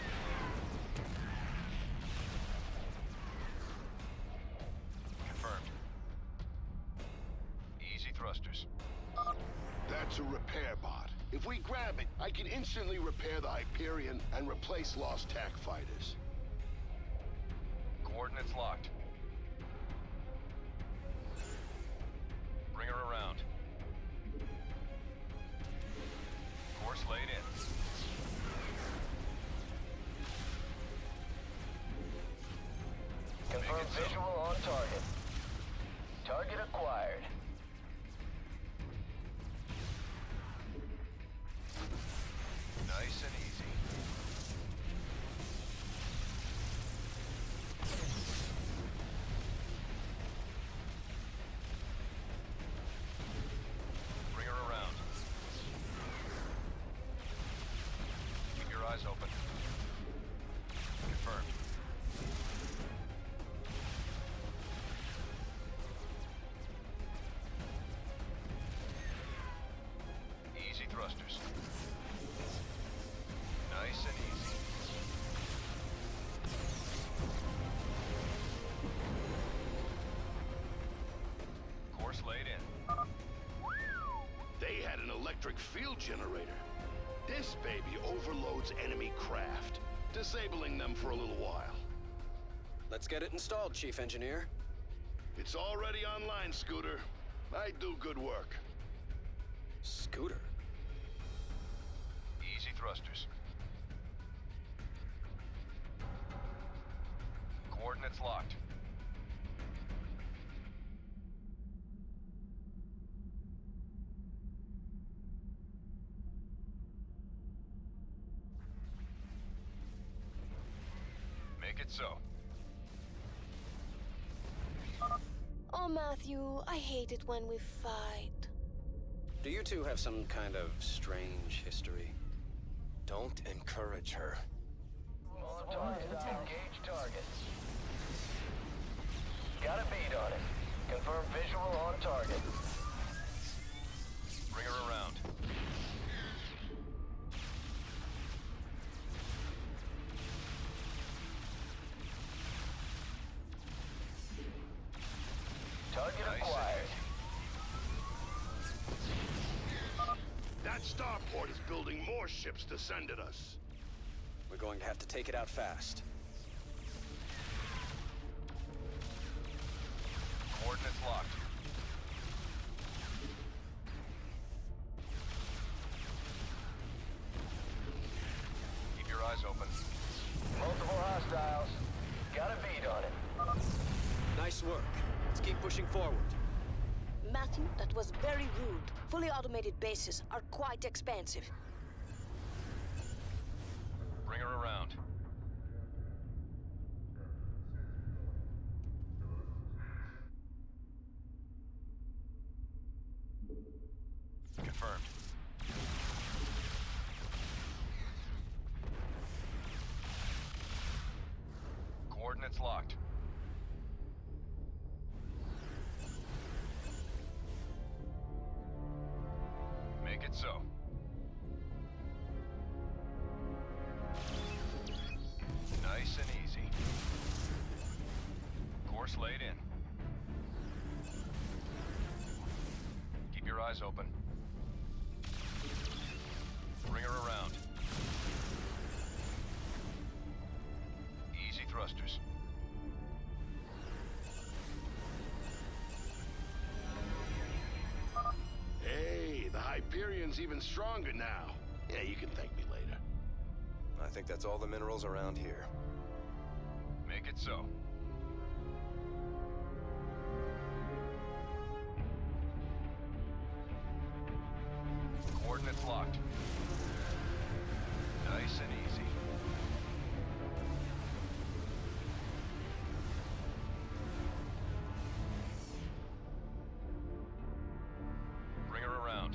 Confirmed. Easy thrusters.
That's a repair bot. If we grab it, I can instantly repair the Hyperion and replace lost TAC fighters.
Coordinates locked. Bring her around. Course laid in.
Confirm visual on target. Target acquired.
Nice and easy. Bring her around. Keep your eyes open. Confirmed. Easy thrusters. Nice and easy. Course laid in.
They had an electric field generator. This baby overloads enemy craft, disabling them for a little while.
Let's get it installed, Chief Engineer.
It's already online, Scooter. I do good work.
Scooter?
Easy thrusters. Coordinates locked. Make it so.
Oh, Matthew, I hate it when we fight.
Do you two have some kind of strange history?
Don't encourage her.
Engage target. Got a bead on it. Confirm visual on target.
Bring her around.
Target acquired.
That starport is building more ships to send at us.
We're going to have to take it out fast.
Coordinates locked. Keep your eyes open.
Multiple hostiles. Got a bead on it.
Nice work. Let's keep pushing forward.
Matthew, that was very rude. Fully automated bases are quite expensive.
Bring her around. Confirmed. Coordinates locked. Make it so. Nice and easy. Course laid in. Keep your eyes open. Bring her around. Easy thrusters.
Hey, the Hyperion's even stronger now. Yeah, you can thank me later.
I think that's all the minerals around here.
Make it so. Coordinates locked. Nice and easy. Bring her around.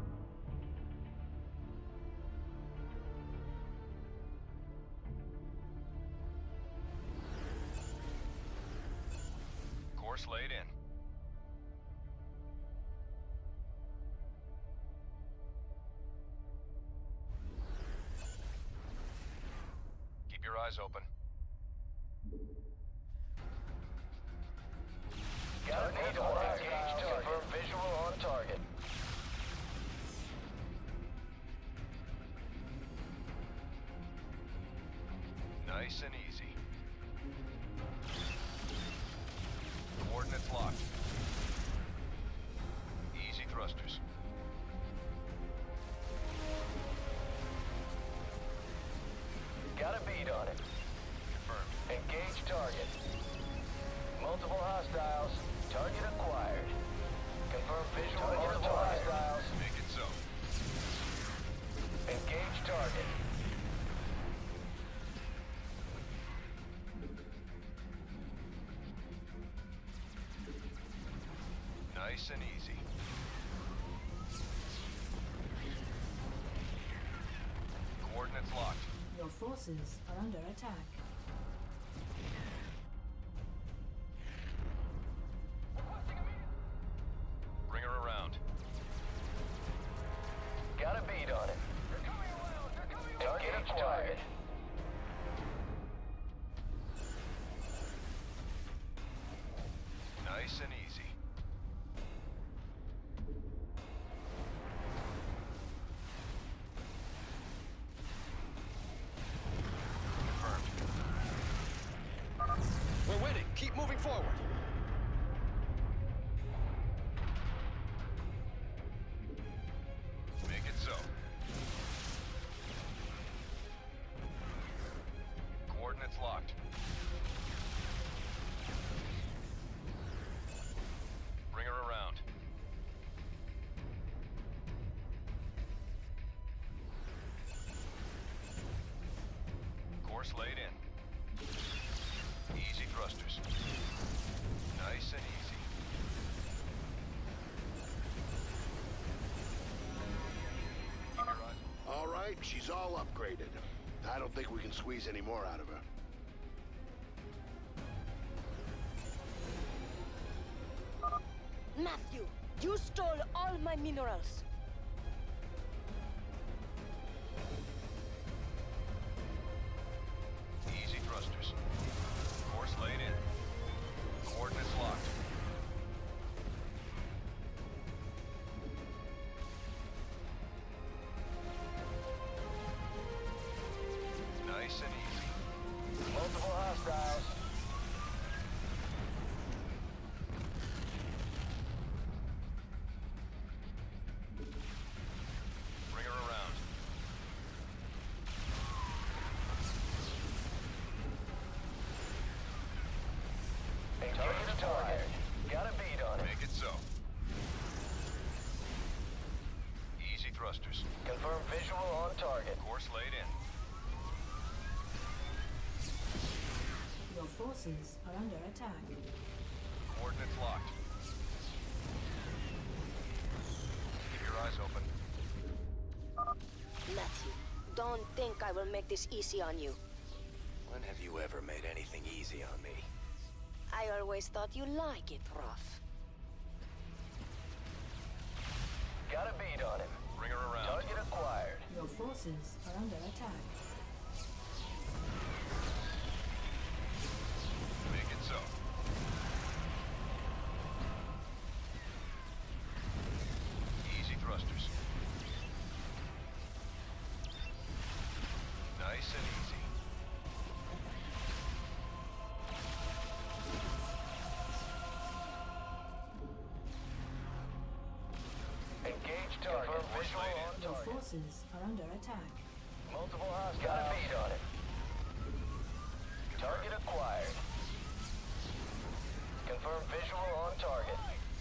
Course laid in. Keep your eyes open.
Got a need to engage to confirm visual on target.
Nice and easy. Coordinates locked. Easy thrusters.
Got a bead on it.
Confirmed.
Engage target. Multiple hostiles. Target acquired. Confirm visual on multiple hostiles.
Make it so.
Engage target.
Nice and easy. Coordinates locked.
Your forces are under attack.
Bring her around.
Got a bead on it. Target acquired.
Nice and easy. Confirmed.
We're winning. Keep moving forward.
Make it so. Coordinates locked. Bring her around. Course laid in. Easy thrusters. Nice and easy. Keep your eyes.
All right, she's all upgraded. I don't think we can squeeze any more out of her.
Matthew, you stole all my minerals.
Easy thrusters. Course laid in. Coordinates locked. Nice and easy.
Multiple hostiles.
Bring her around.
Engage target. Got a bead on it.
Make it so. Easy thrusters.
Confirm visual on target.
Course laid in.
Your forces are under attack.
Coordinates locked. Keep your eyes open.
Matthew, don't think I will make this easy on you.
When have you ever made anything easy on me?
I always thought you like it rough.
Got a bead on him.
Bring her around.
Target acquired.
Your forces are under attack.
Make it so. Easy thrusters. Nice and easy.
Engage Confirm visual on
Your
target.
forces are under attack.
Multiple hostiles. Got a beat on it. Target acquired. Confirm visual on target.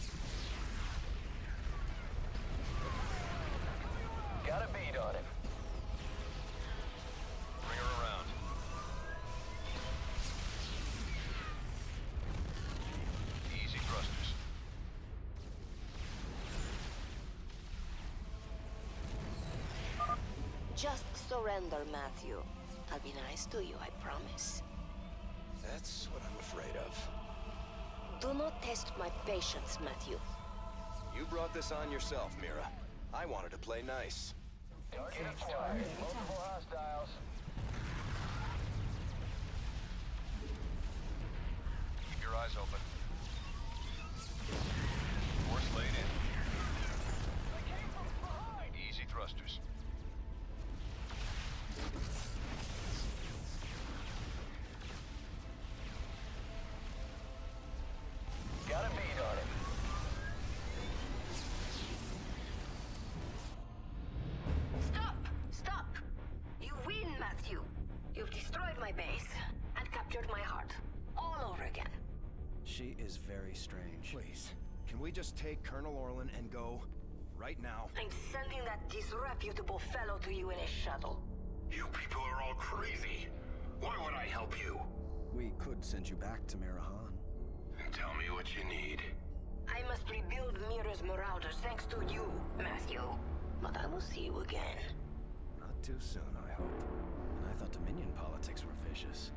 Got a beat on it.
Bring her around. Easy thrusters.
Just surrender, Matthew. I'll be nice to you, I promise.
That's what I'm afraid of.
Do not test my patience, Matthew.
You brought this on yourself, Mira. I wanted to play nice.
Target acquired. Multiple hostiles.
Keep your eyes open. Force laid in. Easy thrusters.
Got a beat on it.
Stop! Stop! You win, Matthew. You've destroyed my base and captured my heart. All over again.
She is very strange.
Please, can we just take Colonel Orlan and go? Right now?
I'm sending that disreputable fellow to you in a shuttle.
You people are all crazy. Why would I help you?
We could send you back to Mirahan.
Tell me what you need.
I must rebuild Mira's Marauders thanks to you, Matthew. But I will see you again.
Not too soon, I hope. And I thought Dominion politics were vicious.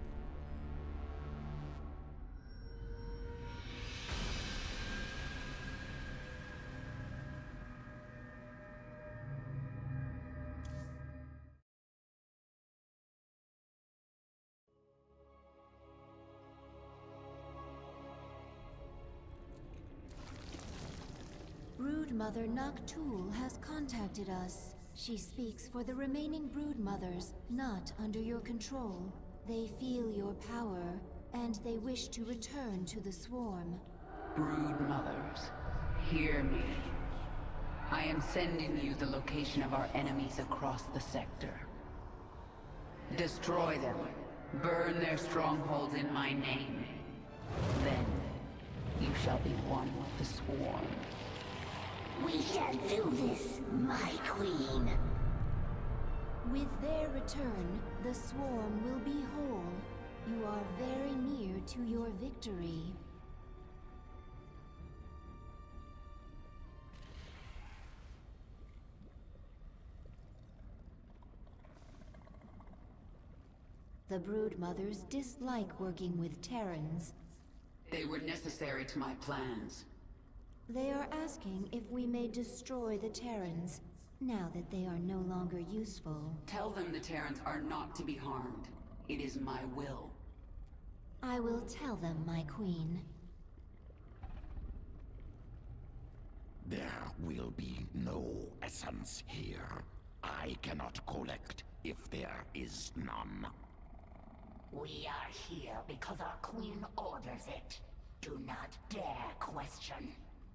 Broodmother Noctul has contacted us. She speaks for the remaining Broodmothers, not under your control. They feel your power, and they wish to return to the swarm.
Broodmothers, hear me. I am sending you the location of our enemies across the sector. Destroy them. Burn their strongholds in my name. Then, you shall be one with the swarm.
We shall do this, my queen.
With their return, the swarm will be whole. You are very near to your victory. The Broodmothers dislike working with Terrans.
They were necessary to my plans.
They are asking if we may destroy the Terrans, now that they are no longer useful.
Tell them the Terrans are not to be harmed. It is my will.
I will tell them, my queen.
There will be no essence here. I cannot collect if there is none.
We are here because our queen orders it. Do not dare question.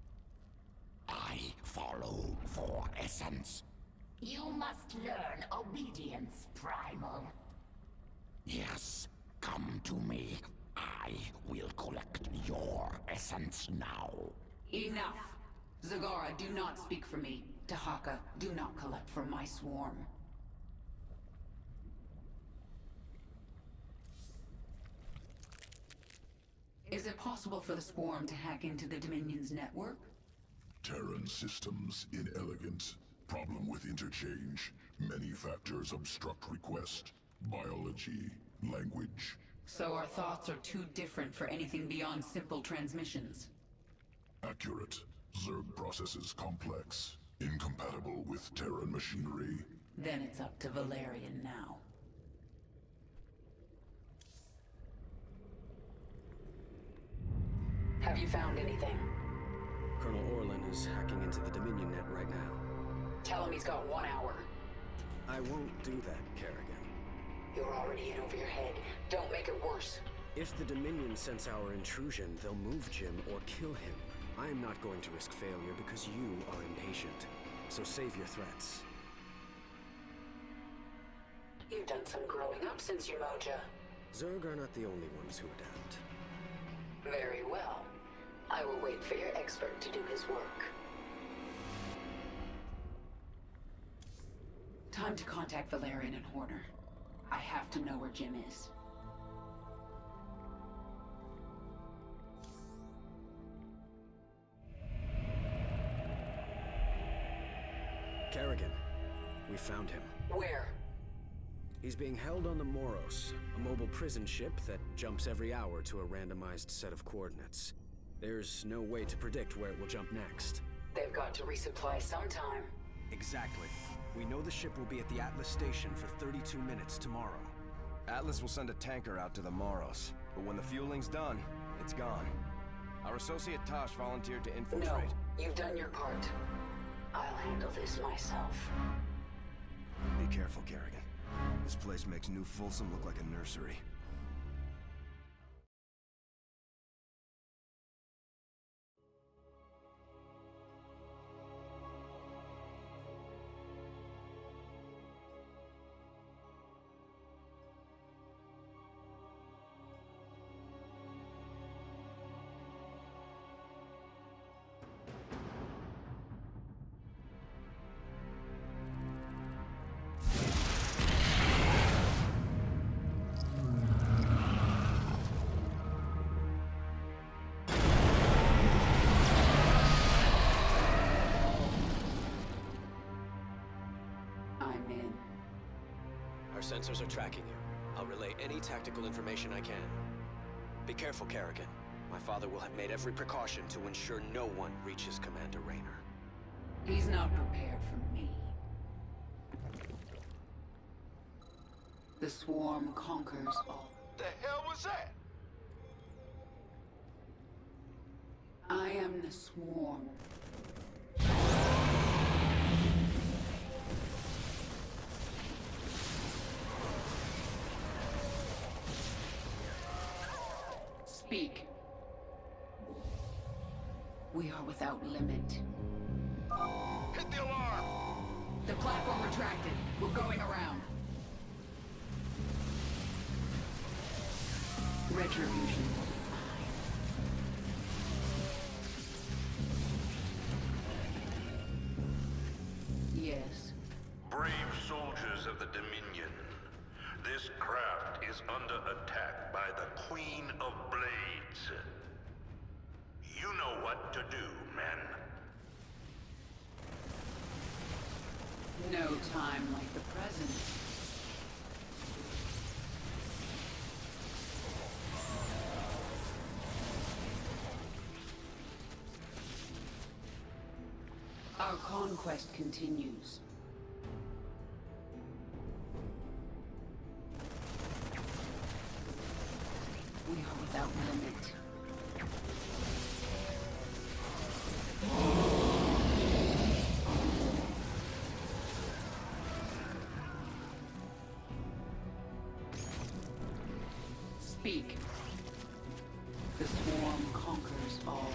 I follow for essence.
You must learn obedience, Primal.
Yes, come to me. I will collect your essence now.
Enough! Zagara, do not speak for me. Tahaka, do not collect from my swarm. Is it possible for the swarm to hack into the Dominion's network?
Terran systems inelegant. Problem with interchange. Many factors obstruct request. Biology, language.
So our thoughts are too different for anything beyond simple transmissions.
Accurate. Zerg processes complex. Incompatible with Terran machinery.
Then it's up to Valerian now. Have you found anything?
Colonel Orlan is hacking into the Dominion net right now.
Tell him he's got 1 hour.
I won't do that, Kerrigan.
You're already in over your head. Don't make it worse.
If the Dominion sense our intrusion, they'll move Jim or kill him. I am not going to risk failure because you are impatient. so save your threats.
You've done some growing up since your moja.
Zerg are not the only ones who adapt.
Very well. I will wait for your expert to do his work.
Time to contact Valerian and Horner. I have to know where Jim is.
Kerrigan, we found him.
Where?
He's being held on the Moros, a mobile prison ship that jumps every hour to a randomized set of coordinates. There's no way to predict where it will jump next.
They've got to resupply sometime.
Exactly. We know the ship will be at the Atlas station for 32 minutes tomorrow. Atlas will send a tanker out to the Moros, but when the fueling's done, it's gone. Our associate Tosh volunteered to infiltrate.
No, you've done your part. I'll handle this myself.
Be careful, Kerrigan. This place makes New Folsom look like a nursery.
Our sensors are tracking you. I'll relay any tactical information I can. Be careful, Kerrigan. My father will have made every precaution to ensure no one reaches Commander Raynor.
He's not prepared for me. The swarm conquers all.
The hell was that?
I am the swarm. Speak. We are without limit.
Hit the alarm!
The platform retracted. We're going around. Retribution. Yes.
Brave soldiers of the Dominion, this craft is under attack by the Queen of Blades. You know what to do, men.
No time like the present. Our conquest continues. We are without limit. Speak. The swarm conquers all.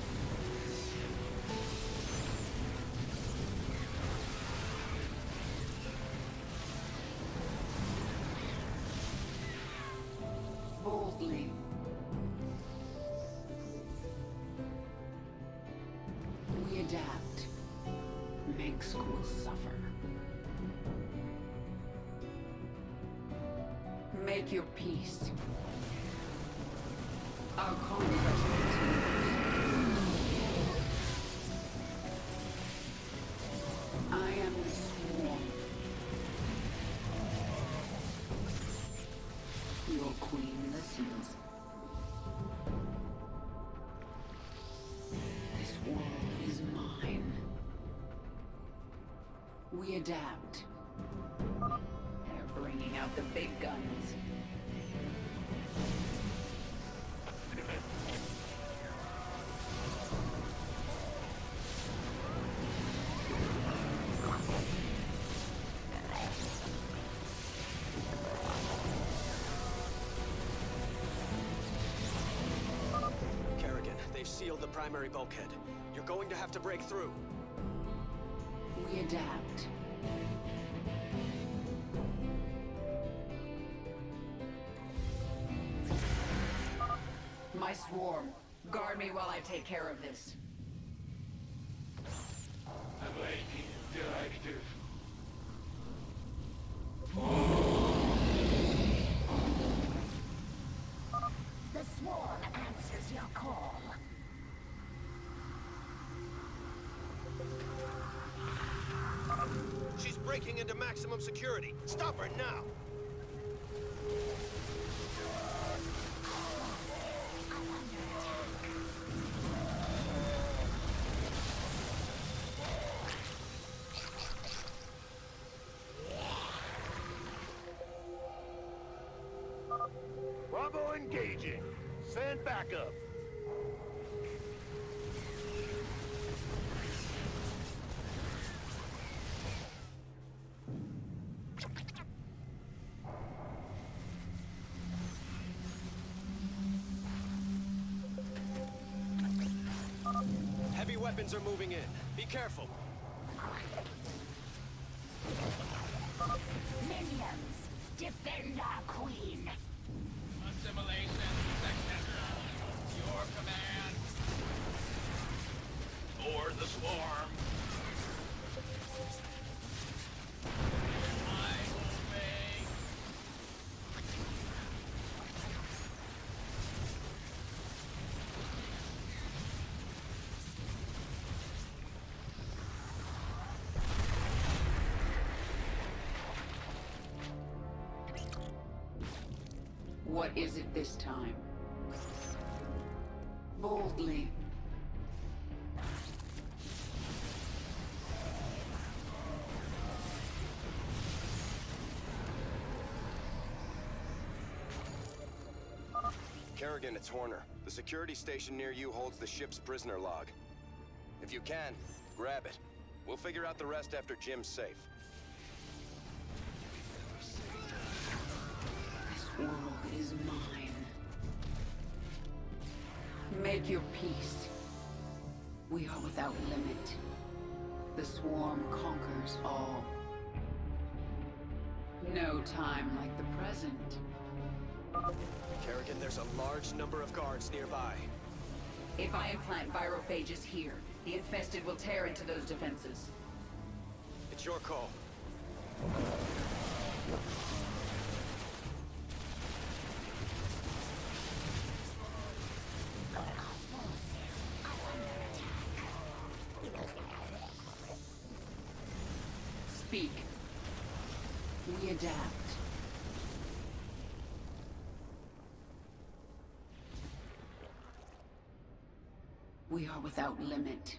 Boldly. We adapt. Minsk will suffer. Make your peace. Our conquest continues. I am the swarm. Your queen listens. This world is mine. We adapt. They're bringing out the big guns.
Kerrigan, they've sealed the primary bulkhead. You're going to have to break through.
We adapt. My swarm. Guard me while I take care of this.
Awaiting directive.
The swarm answers your call.
She's breaking into maximum security. Stop her now!
Bravo engaging. Send backup.
Heavy weapons are moving in. Be careful.
Minions, defend our queen.
Assimilation section. Your command. Board the swarm. I obey.
What is it this time? Boldly.
Kerrigan, it's Horner. The security station near you holds the ship's prisoner log. If you can, grab it. We'll figure out the rest after Jim's safe.
This world is mine. Make your peace. We are without limit. The swarm conquers all. No time like the present.
Kerrigan, there's a large number of guards nearby.
If I implant virophages here, the infested will tear into those defenses.
It's your call.
Speak. We adapt. We are without limit.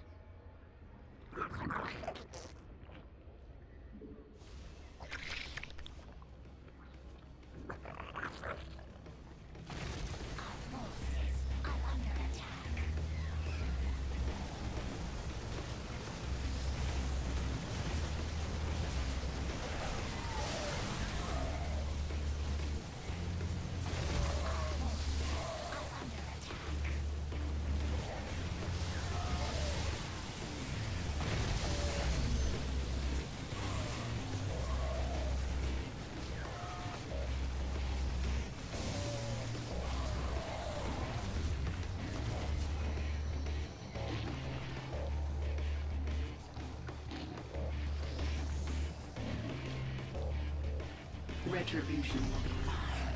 Retribution will be mine.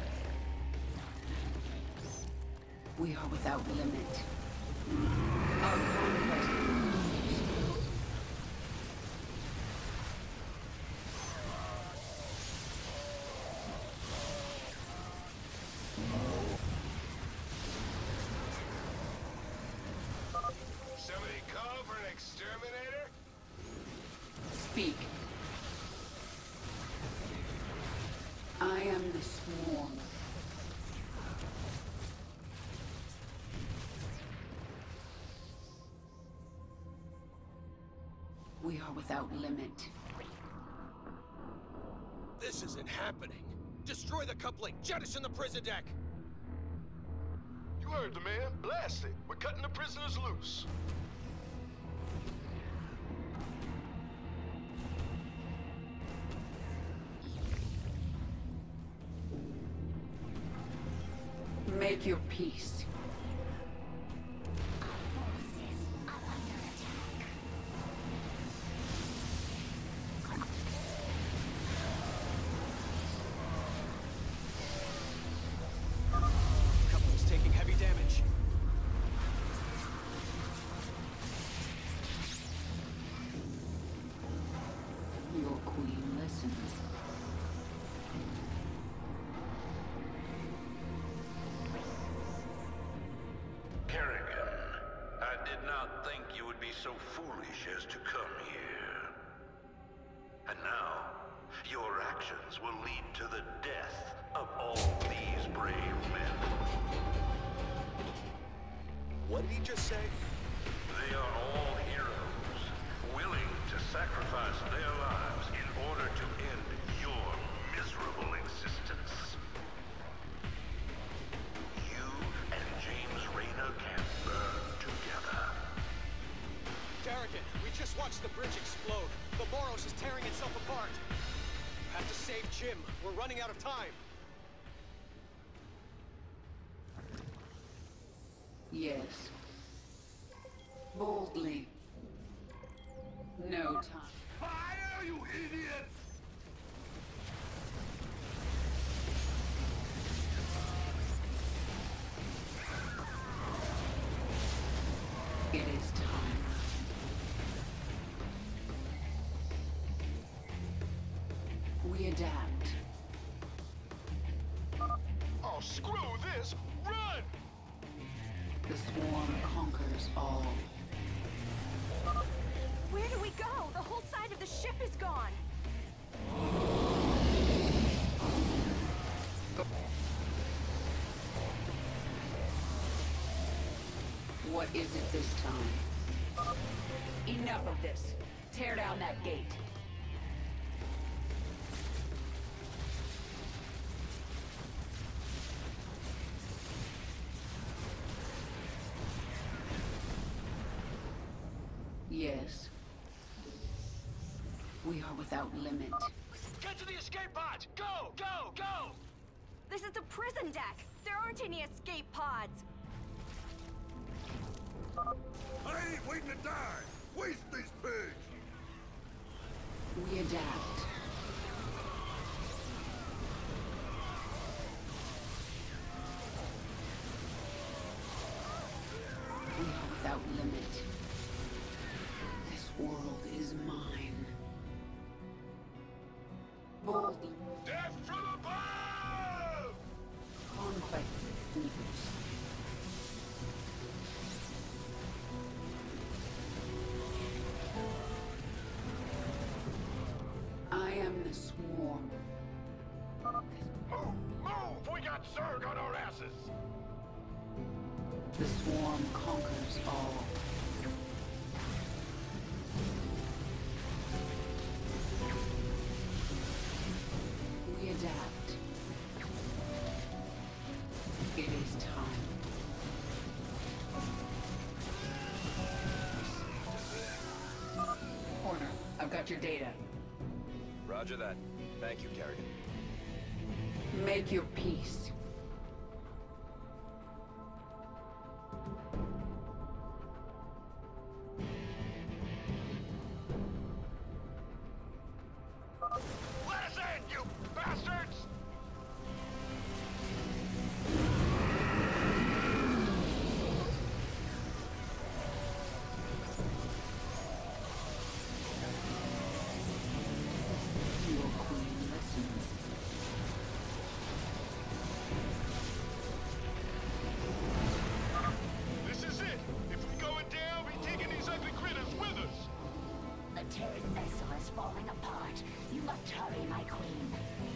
We are without limit. Our conquest continues.
Somebody call for an exterminator?
Speak. I am the swarm. We are without limit.
This isn't happening. Destroy the coupling. Jettison the prison deck.
You heard the man. Blast it. We're cutting the prisoners loose.
Make your peace.
Coupling's taking heavy damage.
Your queen listens.
Kerrigan, I did not think you would be so foolish as to come here. And now, your actions will lead to the death of all these brave men.
What did he just say?
They are all heroes, willing to sacrifice their lives in order to end your miserable existence. You and James Raynor can burn together.
Kerrigan, we just watched the bridge explode. The Moros is tearing itself apart. Have to save Jim. We're running out of time.
Yes. Boldly. No time.
Fire, you idiots!
It is time. We adapt.
Oh, screw this! Run!
The swarm conquers all.
Where do we go? The whole side of the ship is gone.
What is it this time? Enough of this. Tear down that gate. Yes. We are without limit.
Get to the escape pods! Go! Go! Go!
This is the prison deck. There aren't any escape pods.
I ain't waiting to die! Waste these pigs!
We adapt. We are without limit. This world is mine. Boldly.
Death from above!
Conquest news. I am the swarm.
Move! Move! We got Zerg on our asses!
The swarm conquers all. We adapt. It is time. Horner, I've got your data.
Roger that. Thank you, Kerrigan.
Make your peace.
Let us in, you bastards!
Your queen listens.
This is it! If we going down, we taking these ugly critters with us!
The Terran vessel is falling apart. You must hurry, my queen.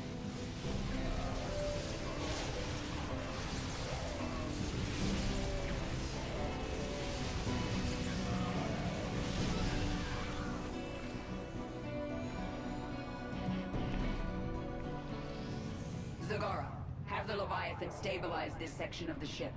Zagara, have the Leviathan stabilize this section of the ship.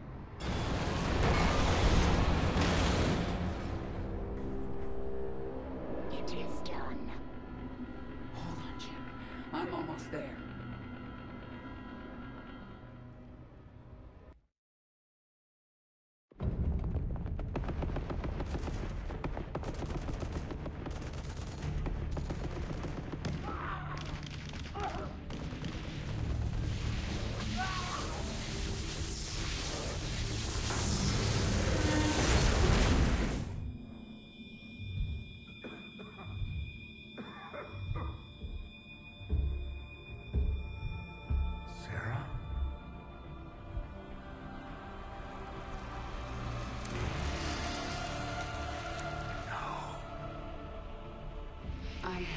It is done.
Hold on, Jim. I'm almost there.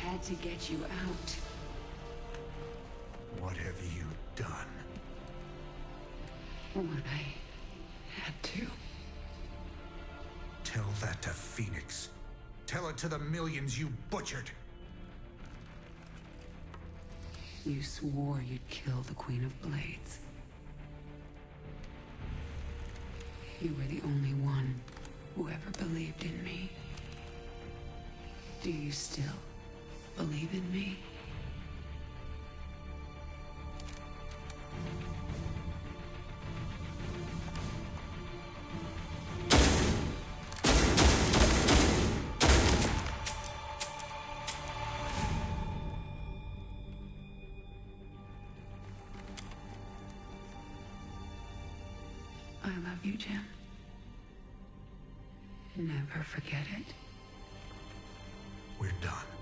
had to get you out.
What have you done?
What I had to.
Tell that to Phoenix. Tell it to the millions you butchered.
You swore you'd kill the Queen of Blades. You were the only one who ever believed in me. Do you still believe in me? I love you, Jim. Never forget it.
We're done.